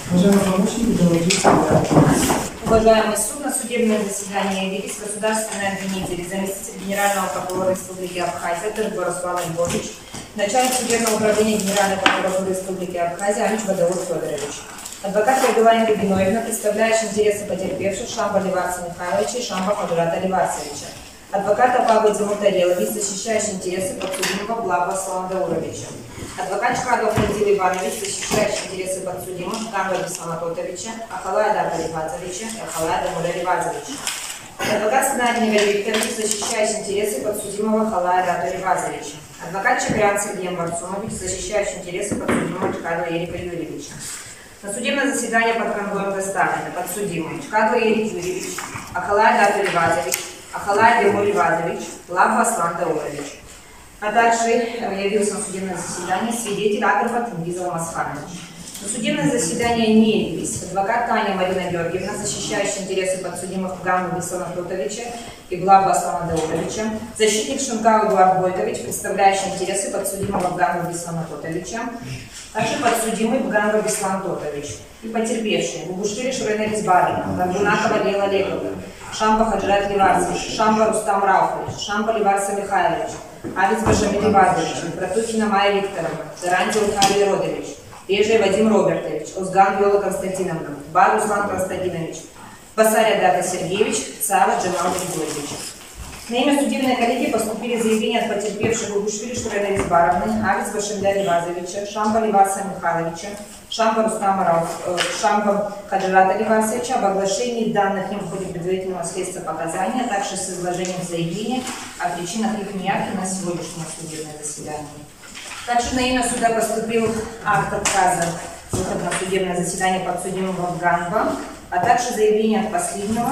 Уважаемый суд, на судебное заседание явились государственные обвинители, заместитель генерального прокурора Республики Абхазия Тыргба Руслан Львович, начальник судебного управления Генеральной прокуратуры Республики Абхазия Амич Бадаур Федорович, адвокат Егелая Рябиновна, представляющий интересы потерпевших Шамба Ливарца Михайловича и Шамба Хаджирата Ливарцевича, адвокат Апава Тимуртарелович, защищающий интересы подсудимого Блаба Аслана Дауровича, адвокат Чхадов Надил Иванович, защищающий интересы подсудимых Гамба Беслана Тотовича, Ахалая Дарка Ливазовича и Ахалая Дамуля Ливазовича, адвокат Снаднева Викторович, защищающий интересы подсудимого Халая Дата Ливазовича, адвокат Чагрян Сергей Марцунович, защищающий интересы подсудимого Чхадова Ерика Юрьевича. На судебное заседание под конвоем доставлены подсудимые Чхадова Ерик Юрьевич, Ахалая Дата Ливазович, Ахалая Демур Ливазович, Лаба Аслан Даурович. А также явился на судебное заседание свидетель Агрова Тенгизова Масханович. На судебное заседание не явились адвокат Таня Марина Георгиевна, защищающая интересы подсудимых Гамбу Беслана Тотовича и Блаба Аслана Дауровича, защитник Шункау Эдуард Бойкович, представляющий интересы подсудимого Гамбу Беслана Тотовича, также подсудимый Гамбу Беслан Тотович и потерпевшие Гугуштыри Шурена Ризбарина, Горбунакова Лейла Олеговна, Шамба Хаджират Ливарцевич, Шамба Рустам Рауфович, Шамба Ливарца Михайлович, Авиц Башамиль Ливазович, Протухина Майя Викторовна, Заранти Михаил Родович, Режий Вадим Робертович, Узган Виола Константиновна, Бар Руслан Константинович, Басаря Дата Сергеевич, Цава Джамал Григорьевич. На имя судебной коллегии поступили заявления от потерпевших Гугуштыри Шурена Ризбаровны, Авиц Башамиля Ливазовича, Шамба Ливарца Михайловича, Шамба Рустама Шамба Хаджирата Ливарцевича об оглашении данных им в ходе предварительного следствия показаний, а также с изложением заявления о причинах их неявки на сегодняшнее судебное заседание. Также на имя суда поступил акт отказа выхода на судебное заседание подсудимого Ганба, а также заявление от последнего,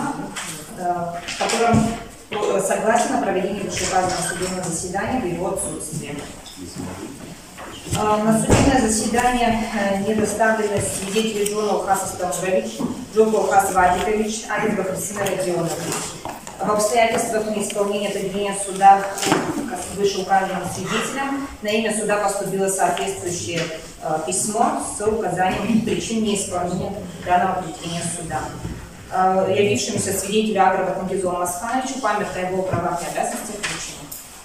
в котором согласен на проведение вышеуказанного судебного заседания в его отсутствии. На судебное заседание не доставлены свидетели Джона Ухаса Стамурович, Джока Ухас Вадикович, Алис Бахрисина Родионович. В обстоятельствах неисполнения повеления суда вышеуказанным свидетелям на имя суда поступило соответствующее письмо с указанием причин неисполнения данного повеления суда. Явившемуся свидетелю Агрова Тенгизову Масхановичу память о его правах и обязанностях включена.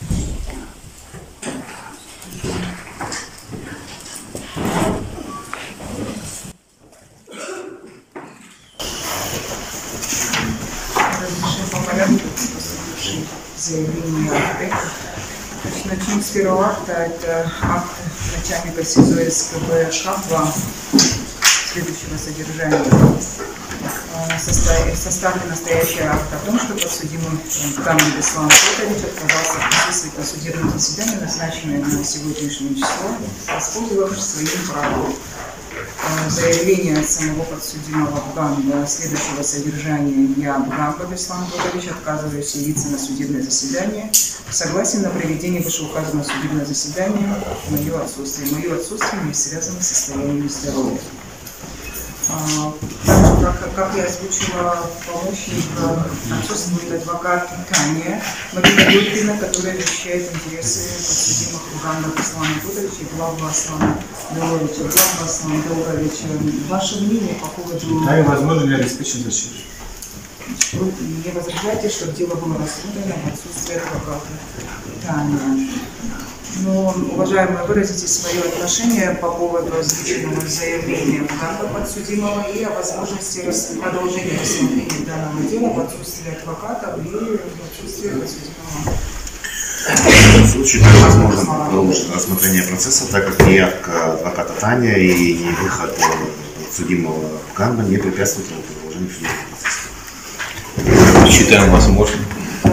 Заявление акта. Начнем с первого акта. Это акт начальника СИЗО СКБ Шахва следующего содержания. Составлен настоящий акт о том, что подсудимый Гамбу Беслан Тотович отказался присутствовать на судебном заседании, назначенное на сегодняшнее число, воспользовавшись своим правом. Заявление от самого подсудимого Гамба следующего содержания: я, Гамба Беслан Тотович, отказываюсь явиться на судебное заседание, согласен на проведение вышеуказанного судебного заседания в мое отсутствие. Мое отсутствие не связано с состоянием здоровья. Также, как я озвучила, помощник, отсутствует адвокат Таня Марина Георгиевна, которая защищает интересы подсудимых Гамба Беслана Тотовича и Блаба Аслана Дауровича. Блаба Аслана Дауровича, ваше мнение по поводу... Да, и возможно ли обеспечить защиту? Вы не возражаете, чтобы дело было рассмотрено в отсутствии адвоката Таня? Но, уважаемые, выразите свое отношение по поводу озвученного заявления Гамба подсудимого и о возможности продолжения рассмотрения данного дела в отсутствии адвоката и в отсутствии подсудимого. В этом случае невозможно продолжить рассмотрение процесса, так как ни явка адвоката Таня и ни выход подсудимого Гамба не препятствуют продолжению судебного процесса. Считаем возможным.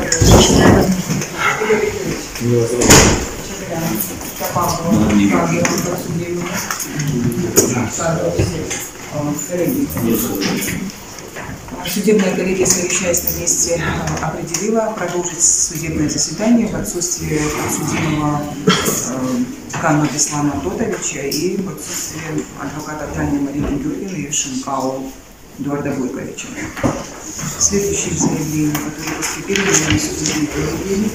Судебная коллегия, совещаясь на месте, определила продолжить судебное заседание в отсутствии подсудимого Гамба Беслана Тотовича и в отсутствии адвоката Тани Марины Георгиевны и Шункау Эдуарда Бойковича. Следующие заявления, которые поступили на судебной коллегии.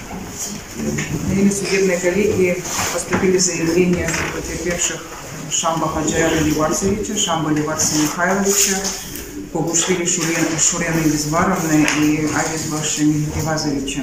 На имя судебной коллегии поступили заявления потерпевших Шамба Хаджара Ливарсовича, Шамба Ливарса Михайловича, Погушвили Шурены Безваровны и Авизба Шамиля-Ливазовича.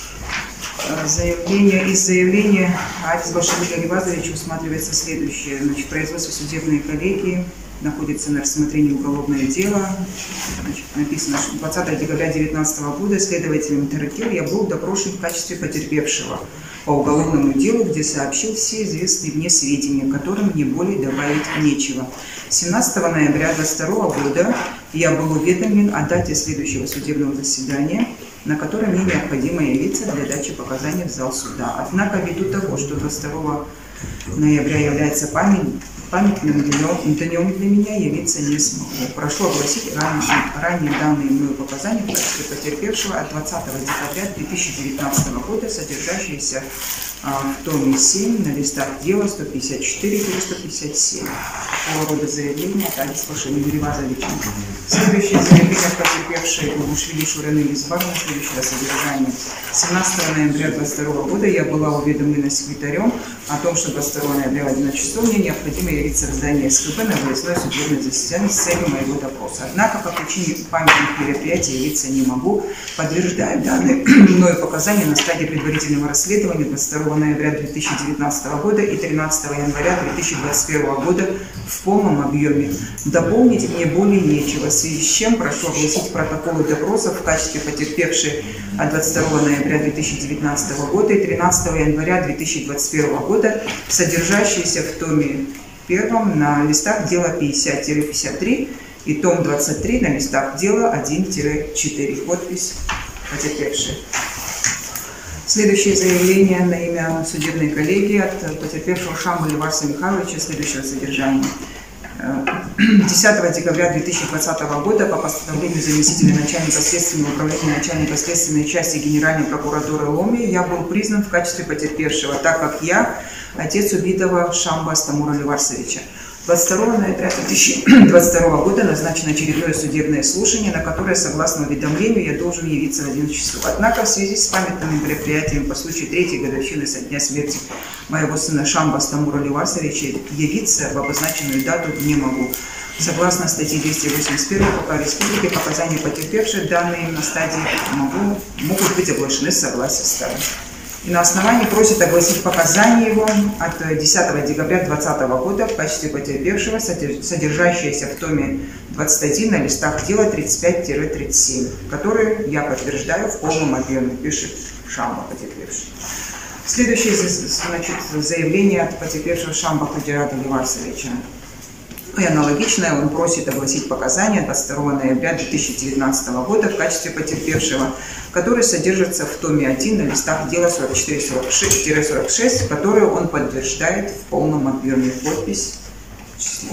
Из заявления Авизба Шамиля-Ливазовича усматривается следующее. Значит, производство судебной коллегии находится на рассмотрении уголовное дело. Значит, написано, что 20 декабря 2019 года следователем Таракил я был допрошен в качестве потерпевшего по уголовному делу, где сообщил все известные мне сведения, которым мне более добавить нечего. 17 ноября 2022 года я был уведомлен о дате следующего судебного заседания, на котором мне необходимо явиться для дачи показаний в зал суда. Однако, ввиду того, что 22 ноября является памятным днем для меня, явиться не смогу. Прошу огласить ранее данные мною показания в качестве потерпевшего от 20 декабря 2019 года, содержащиеся в томе 7 на листах дела 154-157. Такого рода заявление от Авизба Шамиля-Ливазовича. Следующее заявление от потерпевшей Погушвили Шурены Безваровны следующего содержания. 17 ноября 2022 года я была уведомлена секретарем о том, что 22 ноября в 11 часов мне необходимо явиться в здание СКП на выездное судебное заседание с целью моего допроса. Однако по причине памятных мероприятий явиться не могу, подтверждая данные мною показания на стадии предварительного расследования 22 ноября 2019 года и 13 января 2021 года в полном объеме. Дополнить мне более нечего, в связи с чем прошу огласить протоколы допросов в качестве потерпевшей от 22 ноября 2019 года и 13 января 2021 года, содержащиеся в томе 1 на листах дела 50-53 и том 23 на листах дела 1-4. Подпись потерпевшей. Следующее заявление на имя судебной коллегии от потерпевшего Шамба Ливарса Михайловича следующего содержания. 10 декабря 2020 года по постановлению заместителя начальника следственного управления начальника следственной части Генеральной прокуратуры Ломи я был признан в качестве потерпевшего, так как я отец убитого Шамба Астамура Ливарсовича. 22 ноября 2022 года назначено очередное судебное слушание, на которое, согласно уведомлению, я должен явиться в 11 часов. Однако в связи с памятными мероприятиями по случаю 3-й годовщины со дня смерти моего сына Шамба Астамура Ливарсовича явиться в обозначенную дату не могу. Согласно статье 281 КП Республики, показания потерпевших, данные на стадии могут быть оглашены с согласия сторон. И на основании просит огласить показания его от 10 декабря 2020 года в качестве потерпевшего, содержащиеся в томе 21 на листах дела 35-37, которые я подтверждаю в полном объеме, пишет Шамба потерпевший. Следующее заявление от потерпевшего Шамба Хаджара Ливарсовича. И аналогичное он просит огласить показания 22 ноября 2019 года в качестве потерпевшего, которые содержатся в томе 1 на листах дела 44-46, которые он подтверждает в полном объеме. Подпись число.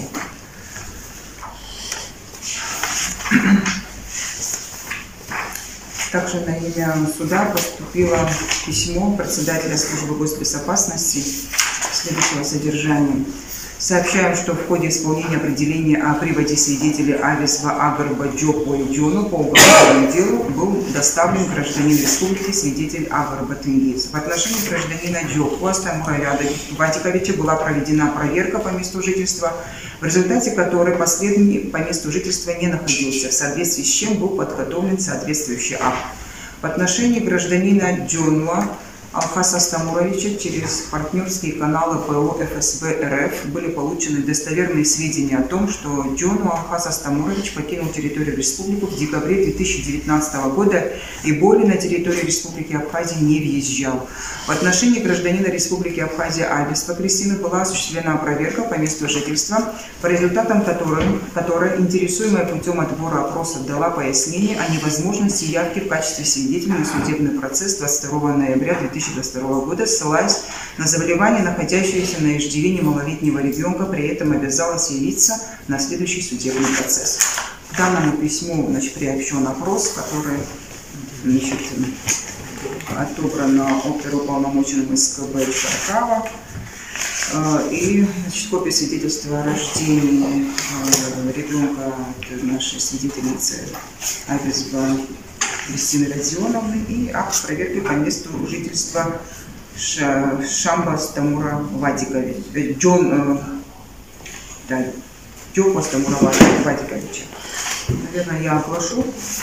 Также на имя суда поступило письмо председателя службы госбезопасности следующего содержания. Сообщаем, что в ходе исполнения определения о приводе свидетелей Авизба Агарба Джопу и Джону по уголовному делу был доставлен гражданин республики свидетель Агарба Тенгиз. В отношении гражданина Джопу Астамура Вадиковича была проведена проверка по месту жительства, в результате которой последний по месту жительства не находился, в соответствии с чем был подготовлен соответствующий акт. В отношении гражданина Джонуа Алхаса Астамуровича через партнерские каналы ПО ФСБ РФ были получены достоверные сведения о том, что Джону Алхас Астамурович покинул территорию республики в декабре 2019 года и более на территорию Республики Абхазия не въезжал. В отношении гражданина Республики Абхазия Авизба Кристины была осуществлена проверка по месту жительства, по результатам которой интересуемая путем отбора опроса дала пояснение о невозможности явки в качестве свидетеля на судебный процесс 22 ноября 2022 года, ссылаясь на заболевание, находящееся на иждивении малолетнего ребенка, при этом обязалась явиться на следующий судебный процесс. К данному письму приобщен опрос, который отобран оперуполномоченным СКБ Шаркава, и копия свидетельства о рождении ребенка нашей свидетельницы Авизба Кристины Родионовны и акт проверки по месту жительства Шамбас Тамура Вадиковича. Дёкос Тамура Вадиковича. Наверное, я оглашу.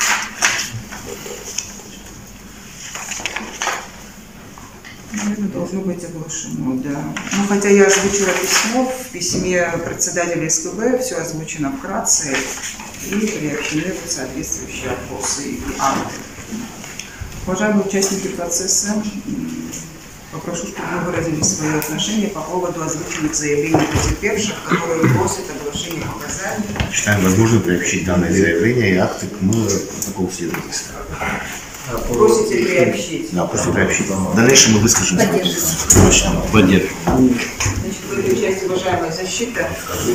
Наверное, должно быть оглашено, да. Ну, хотя я озвучила письмо, в письме председателя СКБ все озвучено вкратце и приобщены соответствующие вопросы и акты. Уважаемые участники процесса, попрошу, чтобы вы выразили свои отношения по поводу озвученных заявлений потерпевших, которые просят оглашения показаний. Считаем возможным приобщить данное заявление и акты к протоколу следовательства. Просите приобщить. Да, просто приобщить. В дальнейшем мы выскажем. Поддерживаем. Значит, в этой части, уважаемая защита,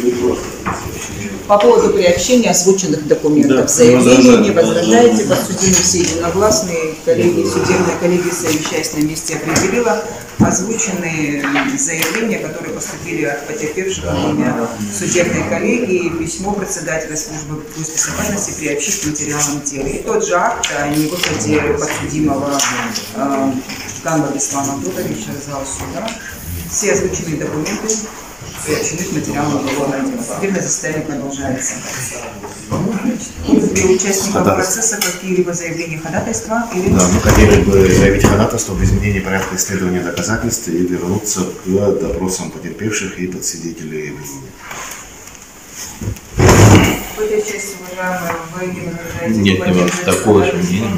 по поводу приобщения озвученных документов, заявлений не возражаете, подсудимые все единогласные, судебная коллегия, совещаясь на месте, определила озвученные заявления, которые поступили от потерпевших во время судебной коллегии, письмо председателя службы безопасности приобщить к материалам дела. И тот же акт о невыходе подсудимого Ганбара Беслана Абдуловича из зала суда. Все озвученные документы приобщены к материалам уголовного дела. Судебное заседание продолжается. Для участников процесса какие-либо заявления, ходатайства? Или... Да, мы хотели бы заявить ходатайство об изменении порядка исследования доказательств и вернуться к допросам потерпевших и подсвидетелей обвинения. В этой части, уважаемые, вы не возражаете? Нет, не вам такое же мнение.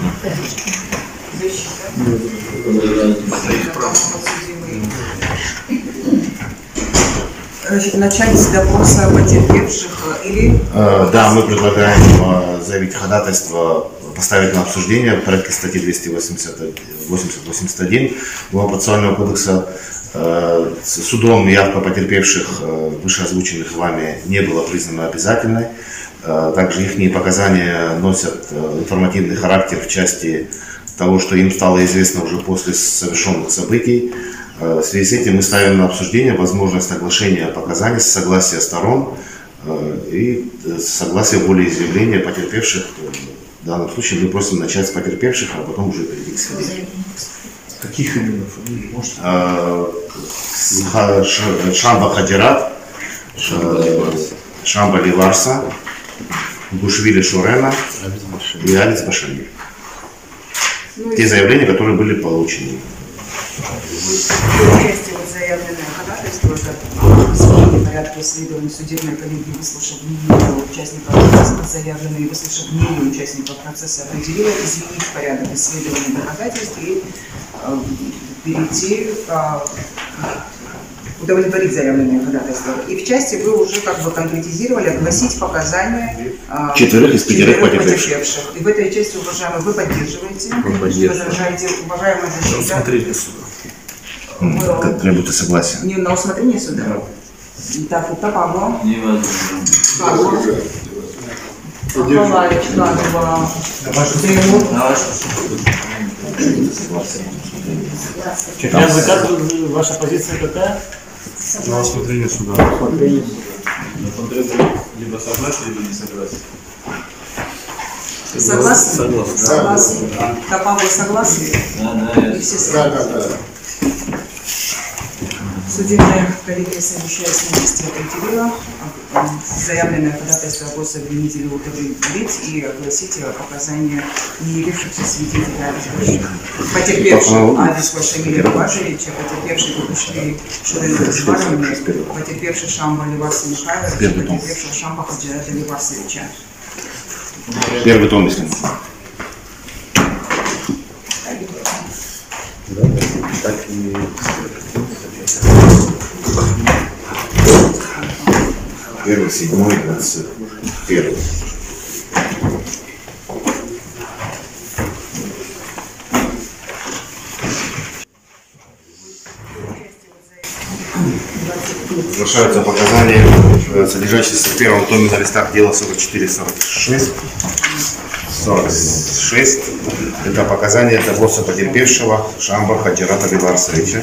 Значит, начать с допроса потерпевших или... Да, мы предлагаем заявить ходатайство, поставить на обсуждение в порядке статьи 281 Уголовно-процессуального кодекса. Судом явка потерпевших, вышеозвученных вами, не была признана обязательной. Также их показания носят информативный характер в части того, что им стало известно уже после совершенных событий. В связи с этим мы ставим на обсуждение возможность оглашения показаний с согласия сторон и согласия волеизъявления потерпевших. В данном случае мы просим начать с потерпевших, а потом уже перейти к свидетелям. Каких именно фамилий? Шамба Хадират, Шамба Ливарса, Гушвили Шурена и Алис Башани. Те заявления, которые были получены. Части заявленное ходатайство, это в порядке исследования судебной коллегии, выслушав мнение участников процесса, заявленные, выслушав мнение участников процесса, определила изменить порядок исследования доказательств и перейти удовлетворить заявленное ходатайство. И в части вы уже как бы конкретизировали, огласить показания четверых из пятерых потерпевших. И в этой части, уважаемые, вы поддерживаете, возражаете, уважаемая защита. Усмотрение суда. Как требуется согласие. Не на усмотрение суда. Так, это Павло. Невозможно. Павло. Николаевич, Ганова. Я заказываю, ваша позиция какая? На усмотрение суда. Либо согласен, либо не согласен. Согласны? Согласен. Согласны. Да, Павло, согласны? Да, И все согласны. Судебная коллегия, совещаясь на месте, определила заявленное ходатайство гос обвинителя удовлетворить и огласить показания не явившихся свидетелей потерпевших Алис Башамиля Башевича, потерпевший Гушвили Шурена Ивановны, потерпевший Шамба Ливарса Михайловича, потерпевшего Шамба Хаджирата Ливарсовича. Первый том, если можно. Первый, седьмой, 21. Совершаются показания, содержащиеся в первом томе на листах дела 44-46. 46. Это показания допроса потерпевшего Шамба Хаджирата Ливарсовича.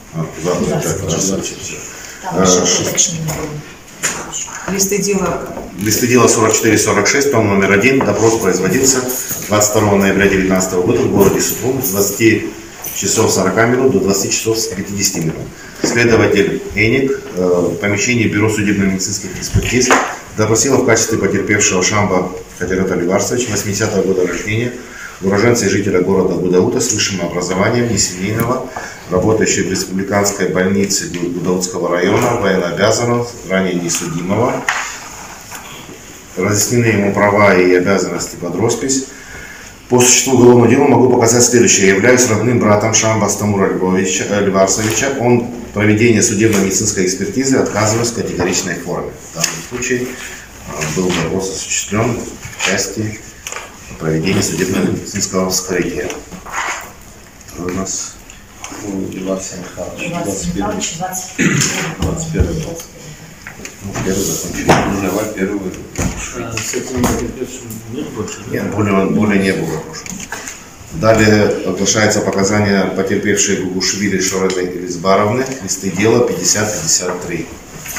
Листы дела Листы дела 44-46, том номер 1. Допрос производился 22 ноября 2019 года в городе Сухум с 20 часов 40 минут до 20 часов 50 минут. Следователь Эник в помещении Бюро судебно-медицинских экспертиз допросила в качестве потерпевшего Шамба Кадирата Ливарсовича, 80-го года рождения, уроженца и жителя города Гудаута с высшим образованием, несемейного, работающий в республиканской больнице Гудаутского района, военнообязанного, ранее несудимого. Разъяснены ему права и обязанности под роспись. По существу уголовного дела могу показать следующее. Я являюсь родным братом Шамба Астамура Ливарсовича. Он проведение судебно-медицинской экспертизы отказываюсь в категоричной форме. В данном случае был допрос осуществлен в части проведения судебно-медицинского вскрытия. У нас Ивасий Михайлович, 21. первый закончили. Ну, давай первый. С этим потерпевшим нет больше? Нет, более не было. Далее оглашается показания потерпевшей Гугушвили Шорены Элизбаровны, листы дела 50-53.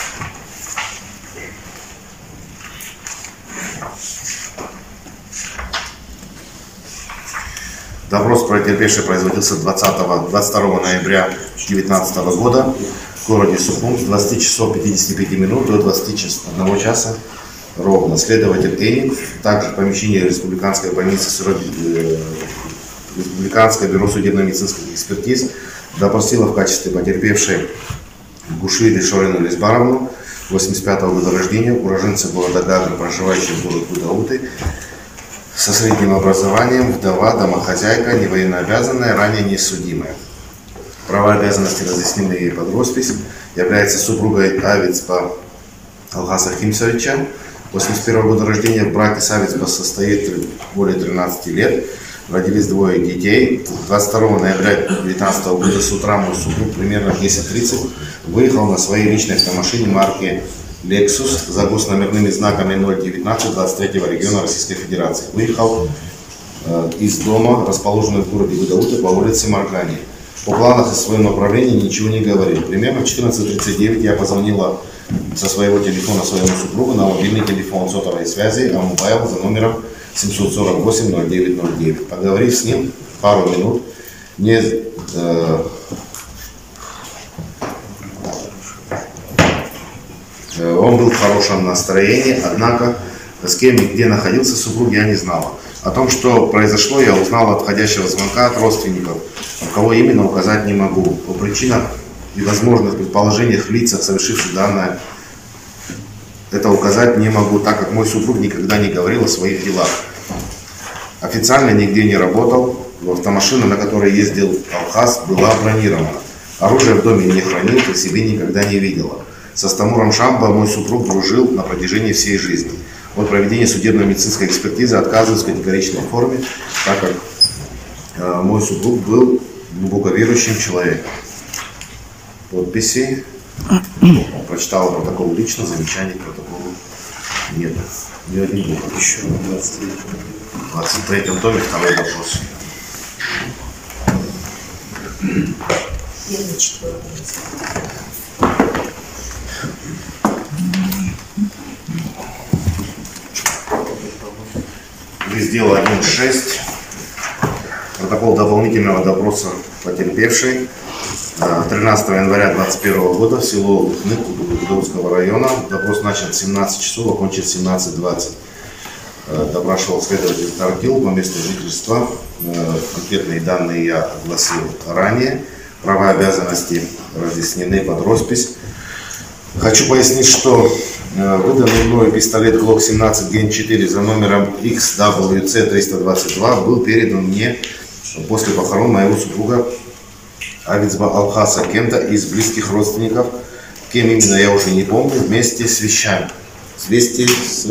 Допрос потерпевшей производился 22 ноября 2019 года в городе Сухум с 20 часов 55 минут до 21 часа ровно. Следователь Эник также в помещении республиканской больницы Республиканское бюро судебно-медицинских экспертиз допросила в качестве потерпевшей Гушвили Шорену Элизбаровну, 85-го года рождения, уроженца города Гагры, проживающей в городе Гудауты, со средним образованием, вдова, домохозяйка, невоеннообязанная, ранее несудимая. Права и обязанности разъяснены ей под роспись. Является супругой Авицба Алхаса Химсовича, 81 года рождения, в браке с Авицба состоит более 13 лет. Родились двое детей. 22 ноября 2019 года с утра мой супруг примерно в 10:30 выехал на своей личной автомашине марки Lexus за госномерными знаками 019 23-го региона Российской Федерации. Выехал из дома, расположенного в городе Гудаута, по улице Маргани. О планах и своем направлении ничего не говорил. Примерно в 14:39 я позвонила со своего телефона своему супругу на мобильный телефон сотовой связи Амубаева за номером 748-0909. Поговорив с ним пару минут, он был в хорошем настроении, однако с кем и где находился супруг я не знала. О том, что произошло, я узнала от входящего звонка от родственников. У кого именно указать не могу. О причинах и возможных предположениях лицах, совершивших данное, это указать не могу, так как мой супруг никогда не говорил о своих делах. Официально нигде не работал. Автомашина, на которой ездил Алхас, была бронирована. Оружие в доме не хранил, при себе никогда не видела. С Астамуром Шамба мой супруг дружил на протяжении всей жизни. От проведения судебно-медицинской экспертизы отказываюсь в категоричной форме, так как мой супруг был глубоко верующим человеком. Подписи. Прочитал протокол лично, замечаний к протоколу нет. Ни один был. Еще 23-м томе второй допрос. Лист дела 1.6. Протокол дополнительного допроса потерпевшей. 13 января 2021 года в село Лухны Гудаутского района. Допрос начат в 17 часов, окончен в 17:20. Допрашивал следователь Таркил по месту жительства. Конкретные данные я огласил ранее. Права и обязанности разъяснены под роспись. Хочу пояснить, что выданный мною пистолет Glock 17 Gen 4 за номером XWC-322 был передан мне после похорон моего супруга Авицба Алхаса кем-то из близких родственников, кем именно я уже не помню, вместе с вещами. Вместе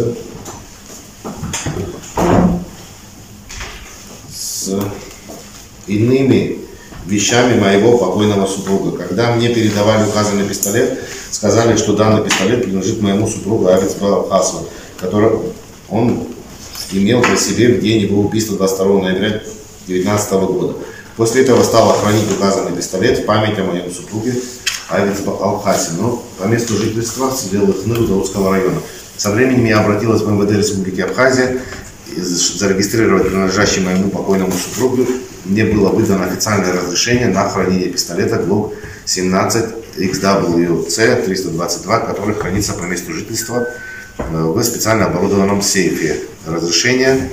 с иными вещами моего покойного супруга. Когда мне передавали указанный пистолет, сказали, что данный пистолет принадлежит моему супругу Авицба Алхасу, который он имел при себе в день его убийства 22 ноября 2019 года. После этого стал хранить указанный пистолет в память о моем супруге Авицба Алхасе, но по месту жительства в селе Лухны Гудаутского района. Со временем я обратилась в МВД Республики Абхазия зарегистрировать принадлежащий моему покойному супругу. Мне было выдано официальное разрешение на хранение пистолета Glock 17 XWC 322, который хранится по месту жительства в специально оборудованном сейфе. Разрешение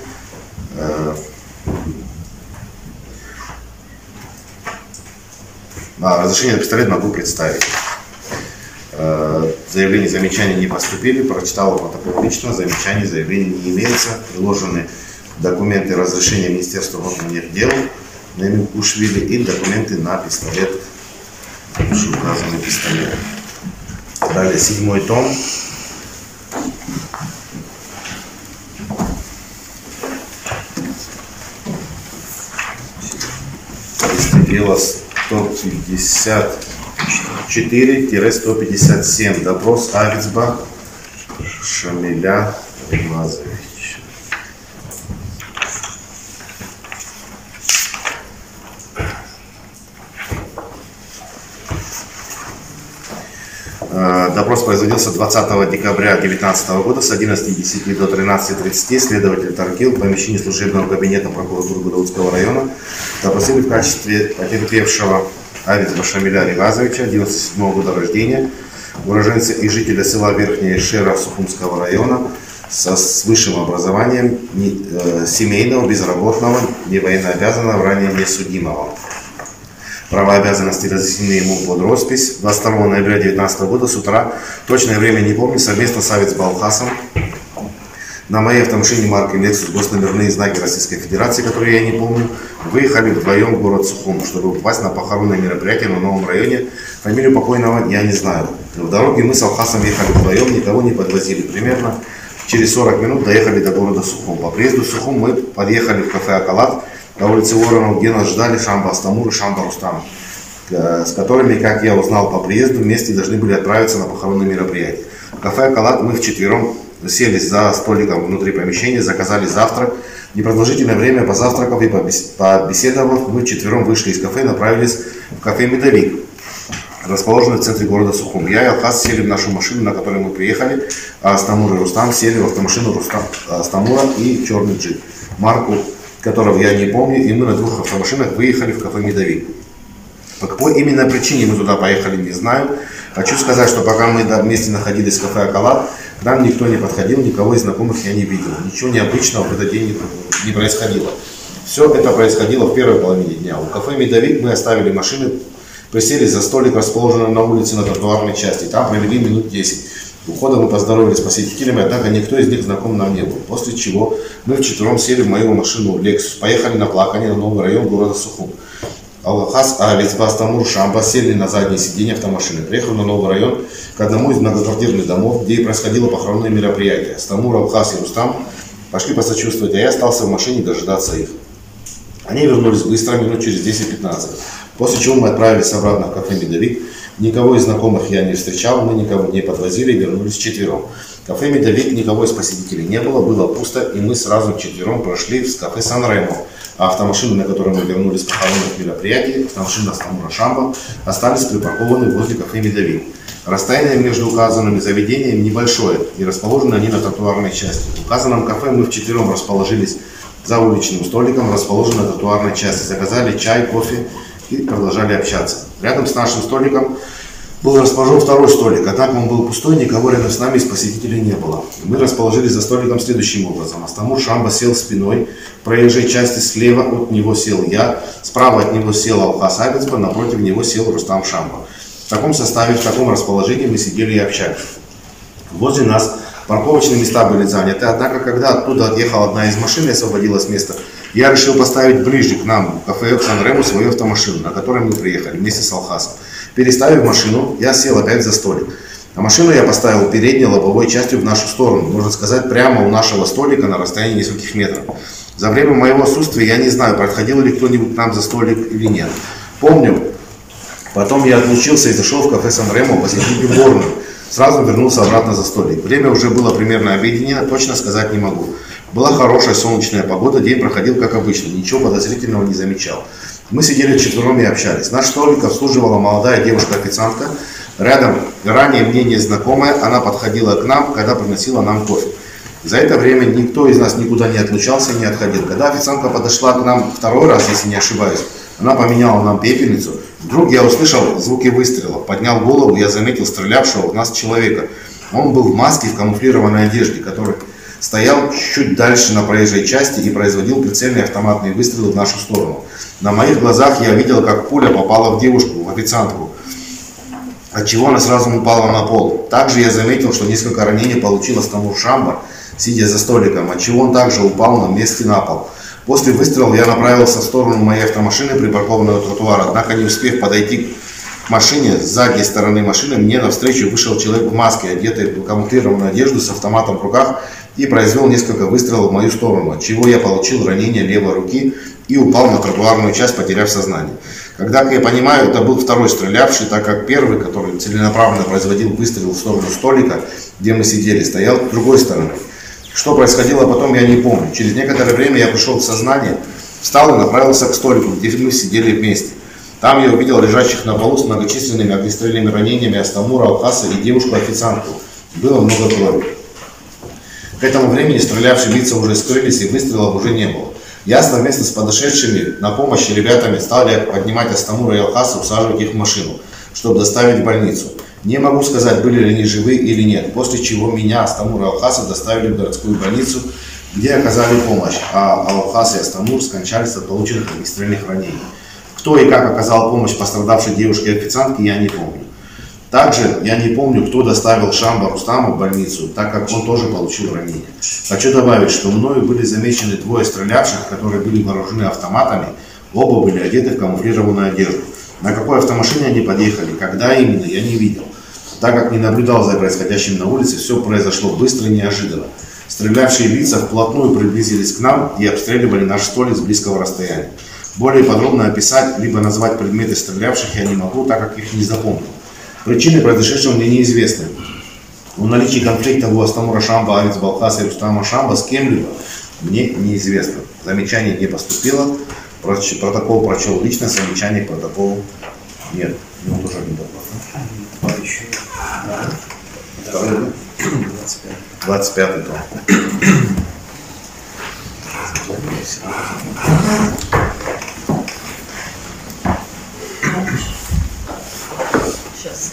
на пистолет могу представить. Заявления, замечания не поступили, прочитал протокол лично, замечаний, заявлений не имеется. Приложены документы разрешения Министерства внутренних дел на имя Кушвили и документы на пистолет, указанный пистолет. Далее 7-й том. Дело 154-157. Допрос Авицба Шамиля Римазовича. Допрос производился 20 декабря 2019 года с 11:10 до 13:30. Следователь Таркил в помещении служебного кабинета прокуратуры Гудаутского района допросили в качестве потерпевшего Авицба Шамиля Римазовича, 97 года рождения, уроженца и жителя села Верхняя Шера Сухумского района, с высшим образованием, семейного, безработного, не военнообязанного, ранее не судимого. Права и обязанности разъяснены ему под роспись. 22 ноября 2019 года с утра, точное время не помню, совместно с Авицбом Алхасом на моей автомашине марки Lexus, госномерные знаки Российской Федерации, которые я не помню, выехали вдвоем в город Сухум, чтобы попасть на похоронное мероприятие на новом районе. Фамилию покойного я не знаю. В дороге мы с Алхасом ехали вдвоем, никого не подвозили. Примерно через 40 минут доехали до города Сухум. По приезду в Сухум мы подъехали в кафе «Акалат» на улице Воронов, где нас ждали Шамба Астамур и Шамба Рустам, с которыми, как я узнал по приезду, вместе должны были отправиться на похоронное мероприятие. В кафе «Акалат» мы вчетвером сели за столиком внутри помещения, заказали завтрак. Непродолжительное время позавтракав и побеседовав, мы вчетвером вышли из кафе и направились в кафе «Медовик», расположенный в центре города Сухум. Я и Алхас сели в нашу машину, на которой мы приехали, а Астамур и Рустам сели в автомашину Астамура и черный джип, марку которого я не помню, и мы на двух автомашинах выехали в кафе «Медовик». По какой именно причине мы туда поехали, не знаю. Хочу сказать, что пока мы вместе находились в кафе «Акалат», к нам никто не подходил, никого из знакомых я не видел. Ничего необычного в этот день не происходило. Все это происходило в первой половине дня. У кафе «Медовик» мы оставили машины, присели за столик, расположенный на улице на тротуарной части. Там провели минут 10. Ухода мы поздоровались с посетителями, однако никто из них знаком нам не был. После чего мы вчетвером сели в мою машину Lexus, поехали на Плакане, на новый район города Сухум. Алхас, Авицба, Астамур, Шамба сели на заднее сиденье автомашины. Приехали на новый район к одному из многоквартирных домов, где и происходило похоронное мероприятие. Астамур, Алхас и Рустам пошли посочувствовать, а я остался в машине дожидаться их. Они вернулись быстро, минут через 10-15. После чего мы отправились обратно в кафе «Медовик». Никого из знакомых я не встречал, мы никого не подвозили и вернулись вчетвером. В кафе «Медовик» никого из посетителей не было, было пусто, и мы сразу вчетвером прошли в кафе «Сан-Ремо». А автомашины, на которые мы вернулись с похоронных мероприятий, автомашины Астамура Шамба, остались припаркованы возле кафе «Медовик». Расстояние между указанными заведениями небольшое, и расположены они на тротуарной части. В указанном кафе мы вчетвером расположились за уличным столиком, расположенным на тротуарной части. Заказали чай, кофе и продолжали общаться. Рядом с нашим столиком был расположен второй столик, однако он был пустой, никого рядом с нами из посетителей не было. Мы расположились за столиком следующим образом. Астамур Шамба сел спиной, в проезжей части слева от него сел я, справа от него сел Алхас Авицба, напротив него сел Рустам Шамба. В таком составе, в таком расположении мы сидели и общались. Возле нас парковочные места были заняты, однако когда оттуда отъехала одна из машин и освободилось место, я решил поставить ближе к нам, в кафе «Сан-Ремо», свою автомашину, на которой мы приехали вместе с Алхасом. Переставив машину, я сел опять за столик. А машину я поставил передней лобовой частью в нашу сторону, можно сказать, прямо у нашего столика на расстоянии нескольких метров. За время моего отсутствия я не знаю, подходил ли кто-нибудь к нам за столик или нет. Помню, потом я отлучился и зашел в кафе «Сан-Ремо» посетить уборную. Сразу вернулся обратно за столик. Время уже было примерно обеденное, точно сказать не могу. Была хорошая солнечная погода, день проходил как обычно, ничего подозрительного не замечал. Мы сидели вчетвером и общались. Наш столик обслуживала молодая девушка-официантка, Рядом ранее мне незнакомая, она подходила к нам, когда приносила нам кофе. За это время никто из нас никуда не отлучался, не отходил. Когда официантка подошла к нам второй раз, если не ошибаюсь, она поменяла нам пепельницу. Вдруг я услышал звуки выстрелов. Поднял голову, я заметил стрелявшего в нас человека. Он был в маске, в камуфлированной одежде, который стоял чуть дальше на проезжей части и производил прицельные автоматные выстрелы в нашу сторону. На моих глазах я видел, как пуля попала в девушку, в официантку, отчего она сразу упала на пол. Также я заметил, что несколько ранений получил Астамур Шамба, сидя за столиком, отчего он также упал на месте на пол. После выстрела я направился в сторону моей автомашины, припаркованной у тротуара. Однако, не успев подойти к машине, с задней стороны машины мне навстречу вышел человек в маске, одетый в камуфлированную одежду с автоматом в руках, и произвел несколько выстрелов в мою сторону, отчего я получил ранение левой руки и упал на тротуарную часть, потеряв сознание. Когда, как я понимаю, это был второй стрелявший, так как первый, который целенаправленно производил выстрел в сторону столика, где мы сидели, стоял с другой стороны. Что происходило потом, я не помню. Через некоторое время я пришел в сознание, встал и направился к столику, где мы сидели вместе. Там я увидел лежащих на полу с многочисленными огнестрельными ранениями Астамура, Алхаса и девушку-официантку. Было много крови. К этому времени стрелявшие лица уже скрылись и выстрелов уже не было. Я совместно с подошедшими на помощь ребятами стали поднимать Астамура и Алхаса, усаживать их в машину, чтобы доставить в больницу. Не могу сказать, были ли они живы или нет, после чего меня, Астамура и Алхаса доставили в городскую больницу, где оказали помощь, а Алхас и Астамур скончались от полученных огнестрельных ранений. Кто и как оказал помощь пострадавшей девушке-официантке, я не помню. Также я не помню, кто доставил Шамба Рустама в больницу, так как он тоже получил ранение. Хочу добавить, что мною были замечены двое стрелявших, которые были вооружены автоматами, оба были одеты в камуфлированную одежду. На какой автомашине они подъехали, когда именно, я не видел. Так как не наблюдал за происходящим на улице, все произошло быстро и неожиданно. Стрелявшие лица вплотную приблизились к нам и обстреливали наш столик с близкого расстояния. Более подробно описать, либо назвать предметы стрелявших я не могу, так как их не запомнил. Причины произошедшего мне неизвестны. О наличии конфликта у Астамура Шамба, Авиц Балхаса и Рустама Шамба с кем-либо мне неизвестно. Замечаний не поступило. Протокол прочел лично, замечаний к протоколу нет. Ну, тоже не доклад. Да? 25 том. Сейчас.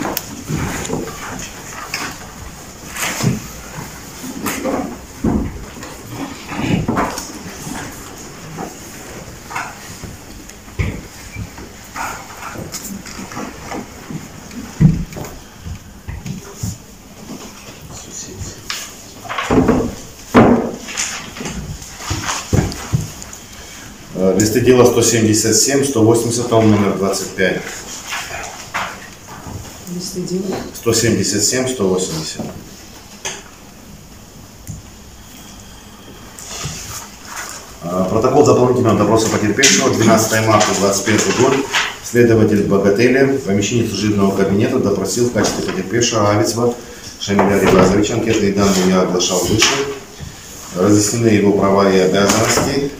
Листы дела 177, 180, номер 25. Листы дела. 177, 180. Протокол дополнительного допроса потерпевшего 12 марта 2021 год. Следователь Богателя в помещении служебного кабинета допросил в качестве потерпевшего Авицва Шамиля Рибазовича. Анкетные данные я оглашал выше. Разъяснены его права и обязанности.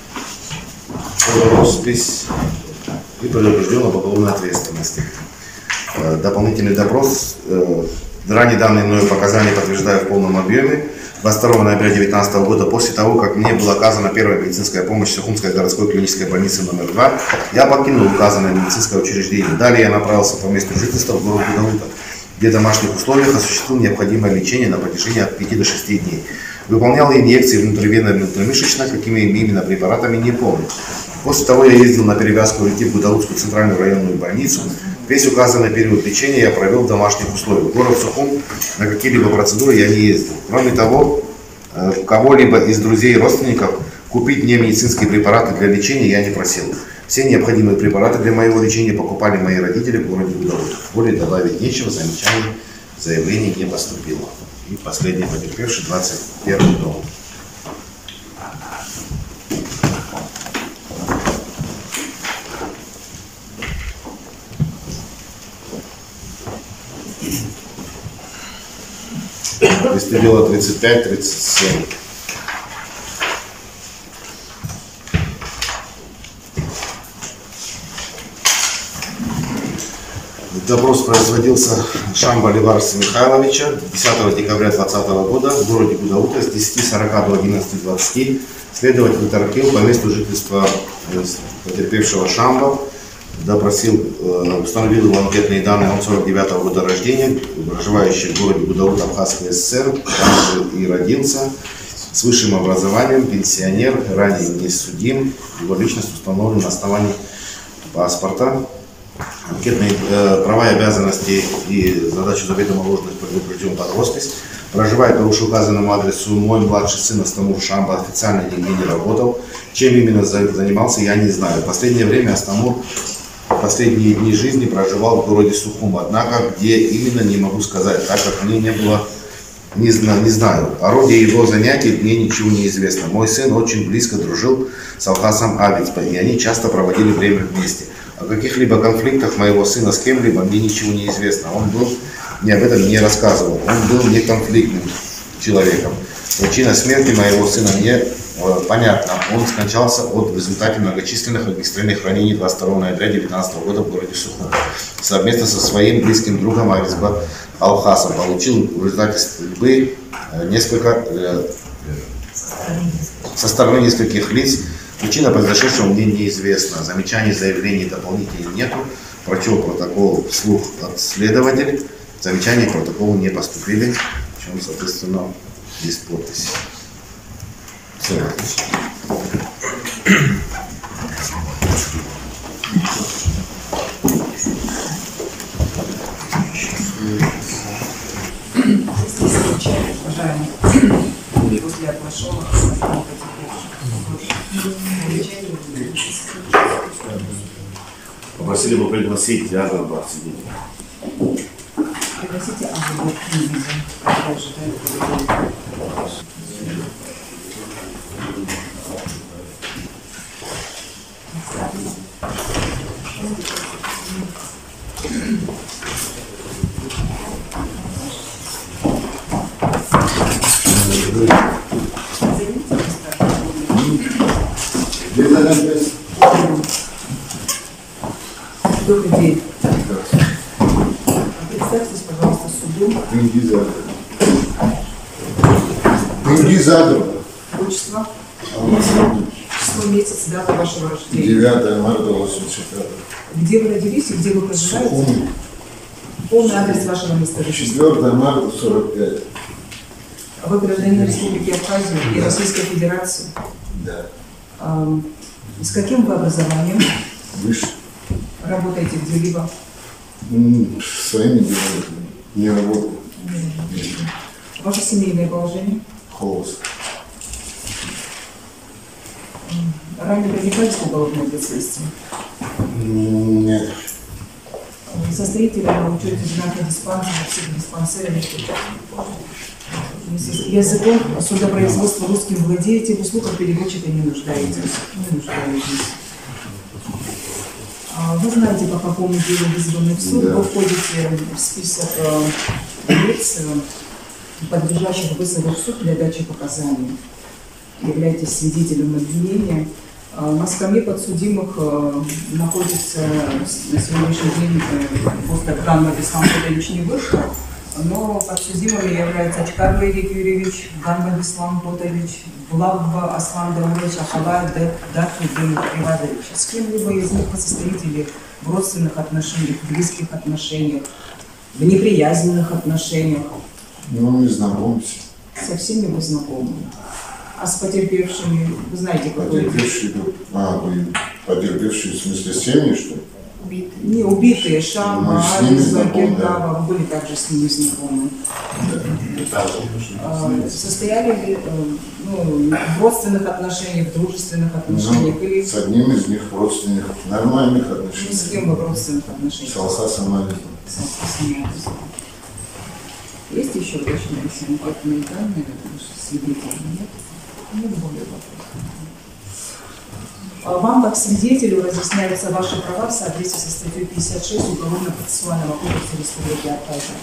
Роспись и предупрежден об уголовной ответственности. Дополнительный допрос. Ранее данные мною показания подтверждаю в полном объеме. 22 ноября 2019 года, после того, как мне была оказана первая медицинская помощь в Сухумской городской клинической больнице номер 2, я покинул указанное медицинское учреждение. Далее я направился по месту жительства в город Гудаута, где в домашних условиях осуществил необходимое лечение на протяжении от 5 до 6 дней. Выполнял инъекции внутривенно и внутримышечно, какими именно препаратами не помню. После того я ездил на перевязку реки в Гудаутскую центральную районную больницу. Весь указанный период лечения я провел в домашних условиях. В город Сухум на какие-либо процедуры я не ездил. Кроме того, кого-либо из друзей и родственников купить мне медицинские препараты для лечения я не просил. Все необходимые препараты для моего лечения покупали мои родители в городе Гудаут. Более добавить нечего, замечаний, заявлений не поступило. И последний потерпевший, 21 дом. Листы дела 35-37. Допрос производился Шамба Леварса Михайловича 10 декабря 2020 года в городе Гудаута с 10:40 до 11:20. Следователь Таркил по месту жительства потерпевшего Шамба допросил, установил его анкетные данные. Он 49-го года рождения, проживающий в городе Гудаута, Абхазской ССР, там жил и родился, с высшим образованием, пенсионер, ранее не судим. Его личность установлена на основании паспорта. Анкетные права и обязанности и задачу заведомо ложных предупрежден под роспись. Проживает по вышеуказанному адресу. Мой младший сын Астамур Шамба официально нигде не работал. Чем именно занимался, я не знаю. В последнее время Астамур последние дни жизни проживал в городе Сухум. Однако, где именно, не могу сказать, так как мне не было, не знаю. О роде его занятий мне ничего не известно. Мой сын очень близко дружил с Алхасом Авицпой, и они часто проводили время вместе. О каких-либо конфликтах моего сына с кем-либо мне ничего не известно. Он был, мне об этом не рассказывал. Он был неконфликтным человеком. Причина смерти моего сына мне понятна. Он скончался в результате многочисленных огнестрельных ранений 22 ноября 2019 года в городе Сухум. Совместно со своим близким другом Авицба Алхасом получил в результате стрельбы со стороны нескольких лиц. Причина произошедшего мне неизвестна. Замечаний, заявлений дополнительных нету. Прочел протокол вслух от следователя. Замечаний к протоколу не поступили. В чем, соответственно, есть подпись. Все, отлично. Уважаемые, после оглашенных Попросили бы пригласить Азербайджан свидетеля. пригласите Азербайджан. Добрый день. Представьтесь, пожалуйста, суду. Тенгизадов. Отчество. Число, месяц, дата вашего рождения. 9 марта 85. Где вы родились и где вы проживаете? Сухум. Полный адрес вашего места жительства. 4 марта 45. Вы гражданин Республики Абхазия и Российской Федерации. Да. С каким вы образованием? Выше. Работаете где-либо? Своими делами. Не работаю. Ваше семейное положение? Холост. Ранее привлекались к уголовной ответственности? Нет. Состоите ли вы на учете в наркодиспансере, психодиспансере? Языком судопроизводства русским владеете, в услугах переводчика не нуждаетесь. Не нуждаетесь. Вы знаете, по какому делу вызваны в суд, вы входите в список лиц, подлежащих вызову в суд для дачи показаний. Являетесь свидетелем обвинения. На скамье подсудимых находится на сегодняшний день просто Ганбат Ислам Фотович не вышел, но подсудимыми являются Ачкар Лейрик Юрьевич, Ганбат Ислам Фотович, Булавба Аслан Даулович, Ахала Дафидин Ивадович. С кем-либо из них вы состоите ли в родственных отношениях, в близких отношениях, в неприязненных отношениях? Ну, не знакомься. Со всеми вы знакомы. А с потерпевшими, вы знаете, какой... Потерпевшие, потерпевшие, в смысле, семьи, что ли? Не, убитые, Шамба, Мы с ними Авицба, знакомы, Кентава, вы были также с ними знакомы. Состояли ли в родственных отношениях, в дружественных отношениях? Ну, Или с одним из них в родственных, нормальных отношениях. с кем вы в родственных отношениях? С Алхасом Авицбой. С Алхасом Авицбой. Есть еще уточняющие анкетные данные, свидетели? Нет? Не более вопросов. Вам, как свидетелю, разъясняются ваши права в соответствии со статьей 56 Уголовно-процессуального кодекса Республики Абхазия.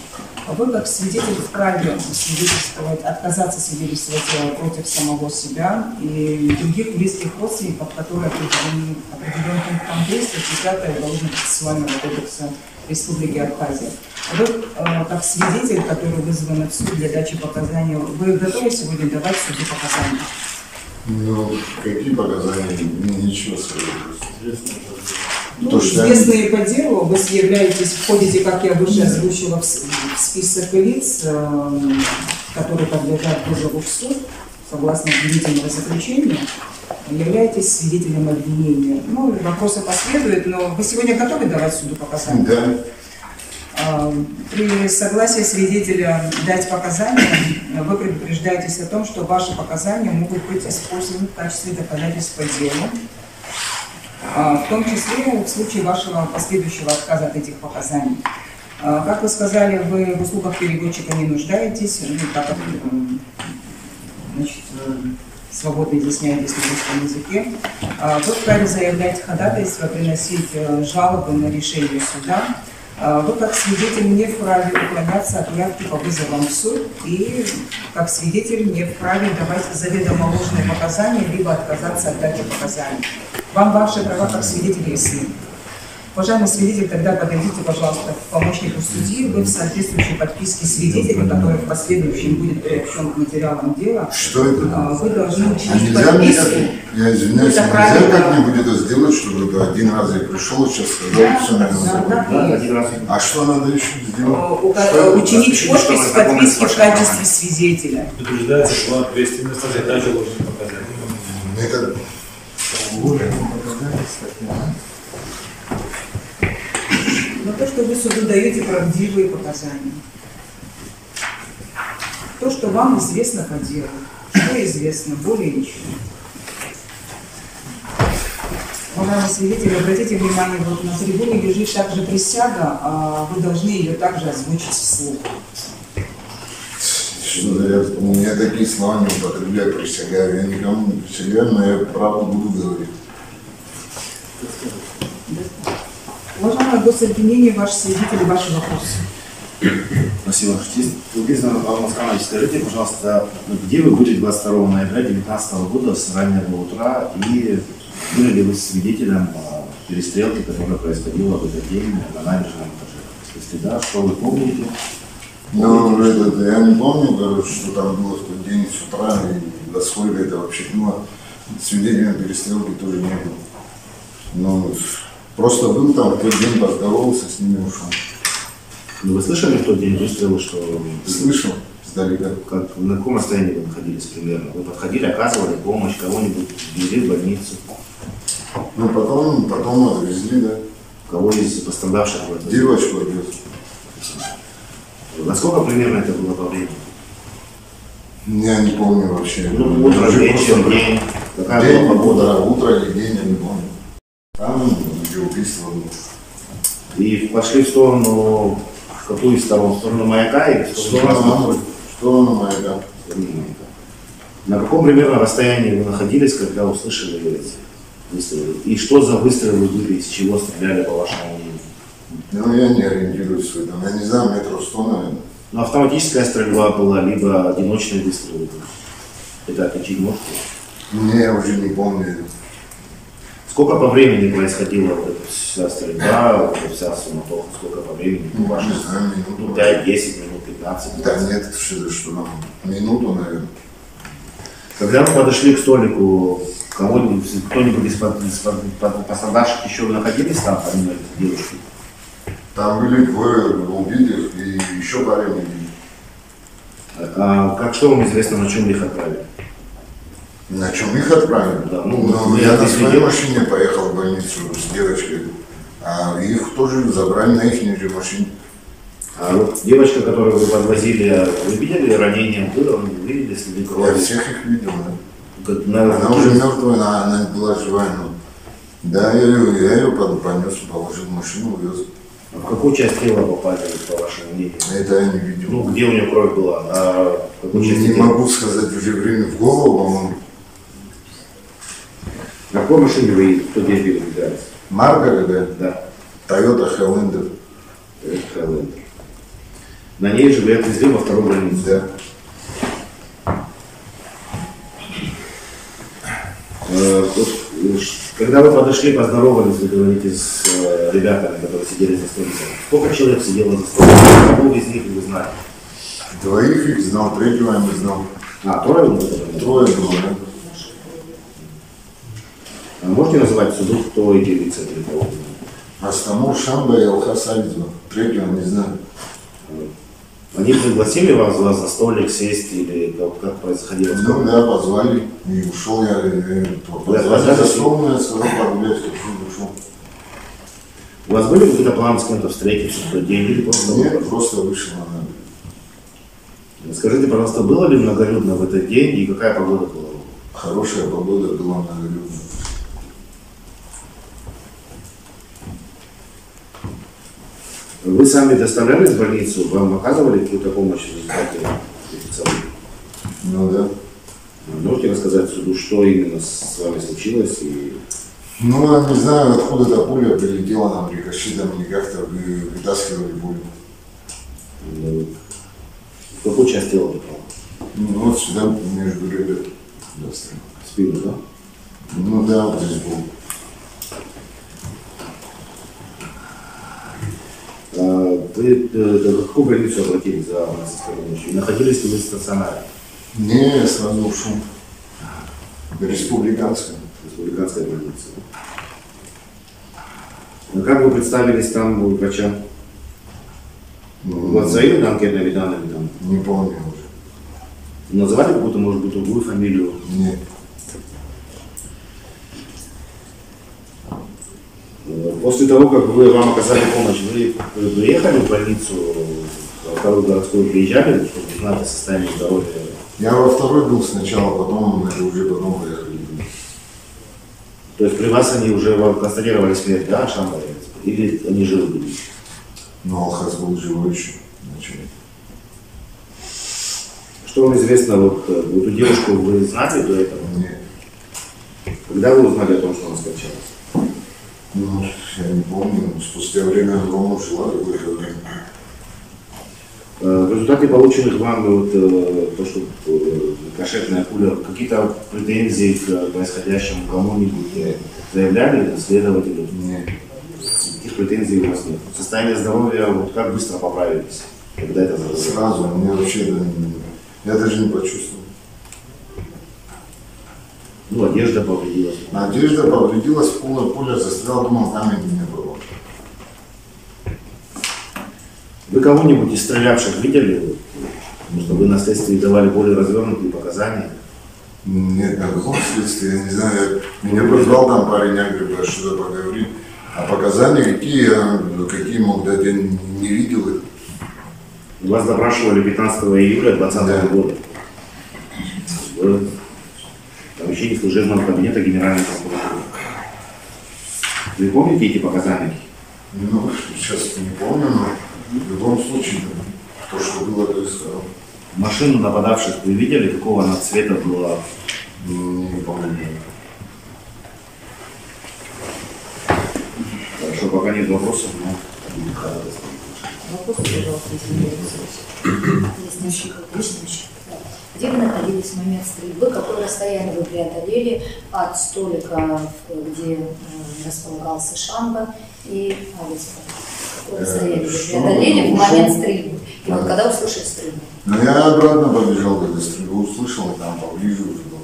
Вы, как свидетель, вправе свидетельствовать, отказаться свидетельствовать против самого себя и других близких родственников, которые определены пунктом 10 10 Уголовно-процессуального кодекса Республики Абхазия. Вы, как свидетель, который вызван в суд для дачи показаний, вы готовы сегодня давать в суде показания? Ну, какие показания? Ничего сказать. Ну, известные по делу, вы являетесь, входите, как я выше озвучила, в список лиц, которые подлежат вызову в суд, согласно обвинительного заключения, являетесь свидетелем обвинения. Ну, вопросы последуют, но вы сегодня готовы давать суду показания? Да. При согласии свидетеля дать показания, вы предупреждаетесь о том, что ваши показания могут быть использованы в качестве доказательств по делу, в том числе в случае вашего последующего отказа от этих показаний. Как вы сказали, вы в услугах переводчика не нуждаетесь, так как значит, свободно изъясняетесь на русском языке. Вы вправе заявлять ходатайство, приносить жалобы на решение суда. Вы, как свидетель, не вправе уклоняться от явки по вызовам в суд и, как свидетель, не вправе давать заведомо ложные показания, либо отказаться от дачи показаний. Вам ваши права как свидетеля ясны. Уважаемый свидетель, тогда подойдите, пожалуйста, к помощнику судьи. Вы в соответствующей подписке свидетеля, который в последующем будет приобщен к материалам дела, Что это? вы должны учинить Нельзя подписку. я извиняюсь, Это нельзя правильно. как-нибудь это сделать, чтобы один раз я пришел, сейчас сказал, все наверное. А что надо еще сделать? Учинить подпись в подписке в качестве свидетеля. Утверждается план ответственности за дачу ложных показаний. Это Но то, что вы суду даете правдивые показания. То, что вам известно по делу. Что известно, более ничего. Уважаемый свидетель, обратите внимание, вот на трибуне лежит также присяга, а вы должны ее также озвучить вслух. у меня такие слова не употребляю, присягаю. Я никому не присягаю, но я правду буду говорить. Уважаемый гособвинение, ваш свидетель, ваши вопросы. Спасибо. Любезно, Алмаз, скажите, пожалуйста, где вы были 22 ноября 2019 года с раннего утра и были ли вы свидетелем перестрелки, которая происходила в этот день на набережном этаже? Если да, что вы помните? Ну, я не помню, короче, что там было в тот день с утра, и до сколько это вообще было. Свидетелем перестрелки тоже не было. Но просто был там в тот день, поздоровался, с ними ушел. Ну, вы слышали в тот день выстрелы, что... Слышал сдалека. Как, на каком расстоянии вы находились примерно? Вы подходили, оказывали помощь, кого-нибудь везли в больницу? Ну, потом отвезли, да. Кого из пострадавших вы отвезли? Девочку отвез. Насколько примерно это было по времени? Я не помню вообще. Ну, утро, вечер, день. Какая День, была погода? утро или день, я не помню. Там, где убийство было. И пошли в сторону, в какую сторон? В сторону маяка или в сторону Маяка. На каком примерно расстоянии вы находились, когда услышали эти выстрелы? И что за выстрелы были, из чего стреляли, по вашему мнению? Ну, я не ориентируюсь в этом. Я не знаю, метров 100, наверное. Ну, автоматическая стрельба была, либо одиночные выстрелы. Это отличить можете? Не, я уже не помню. Сколько по времени происходила вот эта вся стрельба, вот эта вся суматоха? Сколько по времени? Ну, не знаю, минуту. 5, 10 минут, 15? Да нет, что там, минуту, наверное. Когда мы подошли к столику, кто-нибудь из пострадавших еще находились там, помимо этой девушки? Там были двое убитых и еще парень убили. Что вам известно, на чем их отправили? На чем их отправили? Да, Я на своей машине поехал в больницу с девочкой, а их тоже забрали на их же машине. А вот девочка, которую вы подвозили, вы видели ранение? Вы видели следы крови? Я всех их видел, да. Она уже мертвая, она была живая. Но... Да, я ее понес, положил в машину, увез. А в какую часть тела попали, по вашему мнению? Это я не видел. Ну, где у нее кровь была? А в какой части Не тела? могу сказать, уже время в голову, по-моему. На какой машине вы в тот день передвигались? Марка какая? Да. Toyota Highlander. Это Highlander. На ней же вы отвезли во вторую больницу. Да. Вот, когда вы подошли, поздоровались, вы говорите, с ребятами, которые сидели за столиком. Сколько человек сидело за столиком? Кого из них вы знали? Двоих их знал, третьего я не знал. А, трое было? Трое было, да. А можете называть суду, кто эти лица были? Астамур, Шамба и Алхас Алидова. Третьего не знаю. Они пригласили вас за столик сесть или как происходило? Ну да, позвали. И ушел я. Позвали за стол, но я сказал погулять, как ушел. У вас были какие-то планы с кем-то встретиться в тот день или просто? Нет, просто вышел она. Скажите, пожалуйста, было ли многолюдно в этот день и какая погода была? Хорошая погода была, многолюдная. Вы сами доставляли в больницу, вам оказывали какую-то помощь в результате инфекции? Ну да. Можете рассказать суду, что именно с вами случилось? И... Ну, я не знаю, откуда эта пуля прилетела нам рикошетом, или как-то вытаскивали пулю. В какую часть тела попала? Ну вот сюда, между ребят. В спину, да? Ну да, вот здесь был. Вы в какую больницу обратились за медицинской помощью? Находились ли вы в стационаре? Не, я сразу ушел. Республиканская. Республиканская больница. А как вы представились там у врача? У вас своими анкетными данными там? Не помню уже. Называли какую-то, может быть, другую фамилию? Нет. После того, как вам оказали помощь, вы приехали в больницу, во вторую городскую приезжали, чтобы узнать о состоянии здоровья? Я во второй был сначала, потом уже потом приехали. То есть при вас они уже вам констатировали смерть, да, Шамба? Или они живы были? Но Алхас был живой еще вначале. Что вам известно, вот эту девушку вы знали до этого? Нет. Когда вы узнали о том, что она скончалась? Ну, я не помню, спустя время дома жила какое-то время. В результате полученных вами вот, то, что кашетная пуля, какие-то претензии к происходящему кому-нибудь заявляли следователю? Нет. Никаких претензий у вас нет. Состояние здоровья, вот как быстро поправились, когда это забылось? Сразу, мне вообще, я даже не почувствовал. Ну, одежда повредилась. Одежда повредилась, пуля застряла, думал, камень не было. Вы кого-нибудь из стрелявших видели? Потому что вы на следствии давали более развернутые показания. Нет, на каком следствии, я не знаю. Меня позвал там парень, я говорю, что-то поговори. А показания какие мог дать, я не видел их. Вас допрашивали 15 июля 2020 года. В помещении служебного кабинета генерального прокурора. Вы помните эти показания? Ну, сейчас не помню, но в любом случае, то, что было, то и сказал. Машину нападавших вы видели? Какого она цвета была? Не помню. Хорошо, пока нет вопросов, но... Вопрос, пожалуйста, если где вы находились в момент стрельбы? Какое расстояние вы преодолели от столика, где располагался Шамба, и Алиса? Какое расстояние вы преодолели в момент стрельбы? И вот когда услышали стрельбу? Ну, я обратно побежал, когда стрельбу услышал, и там поближе уже был.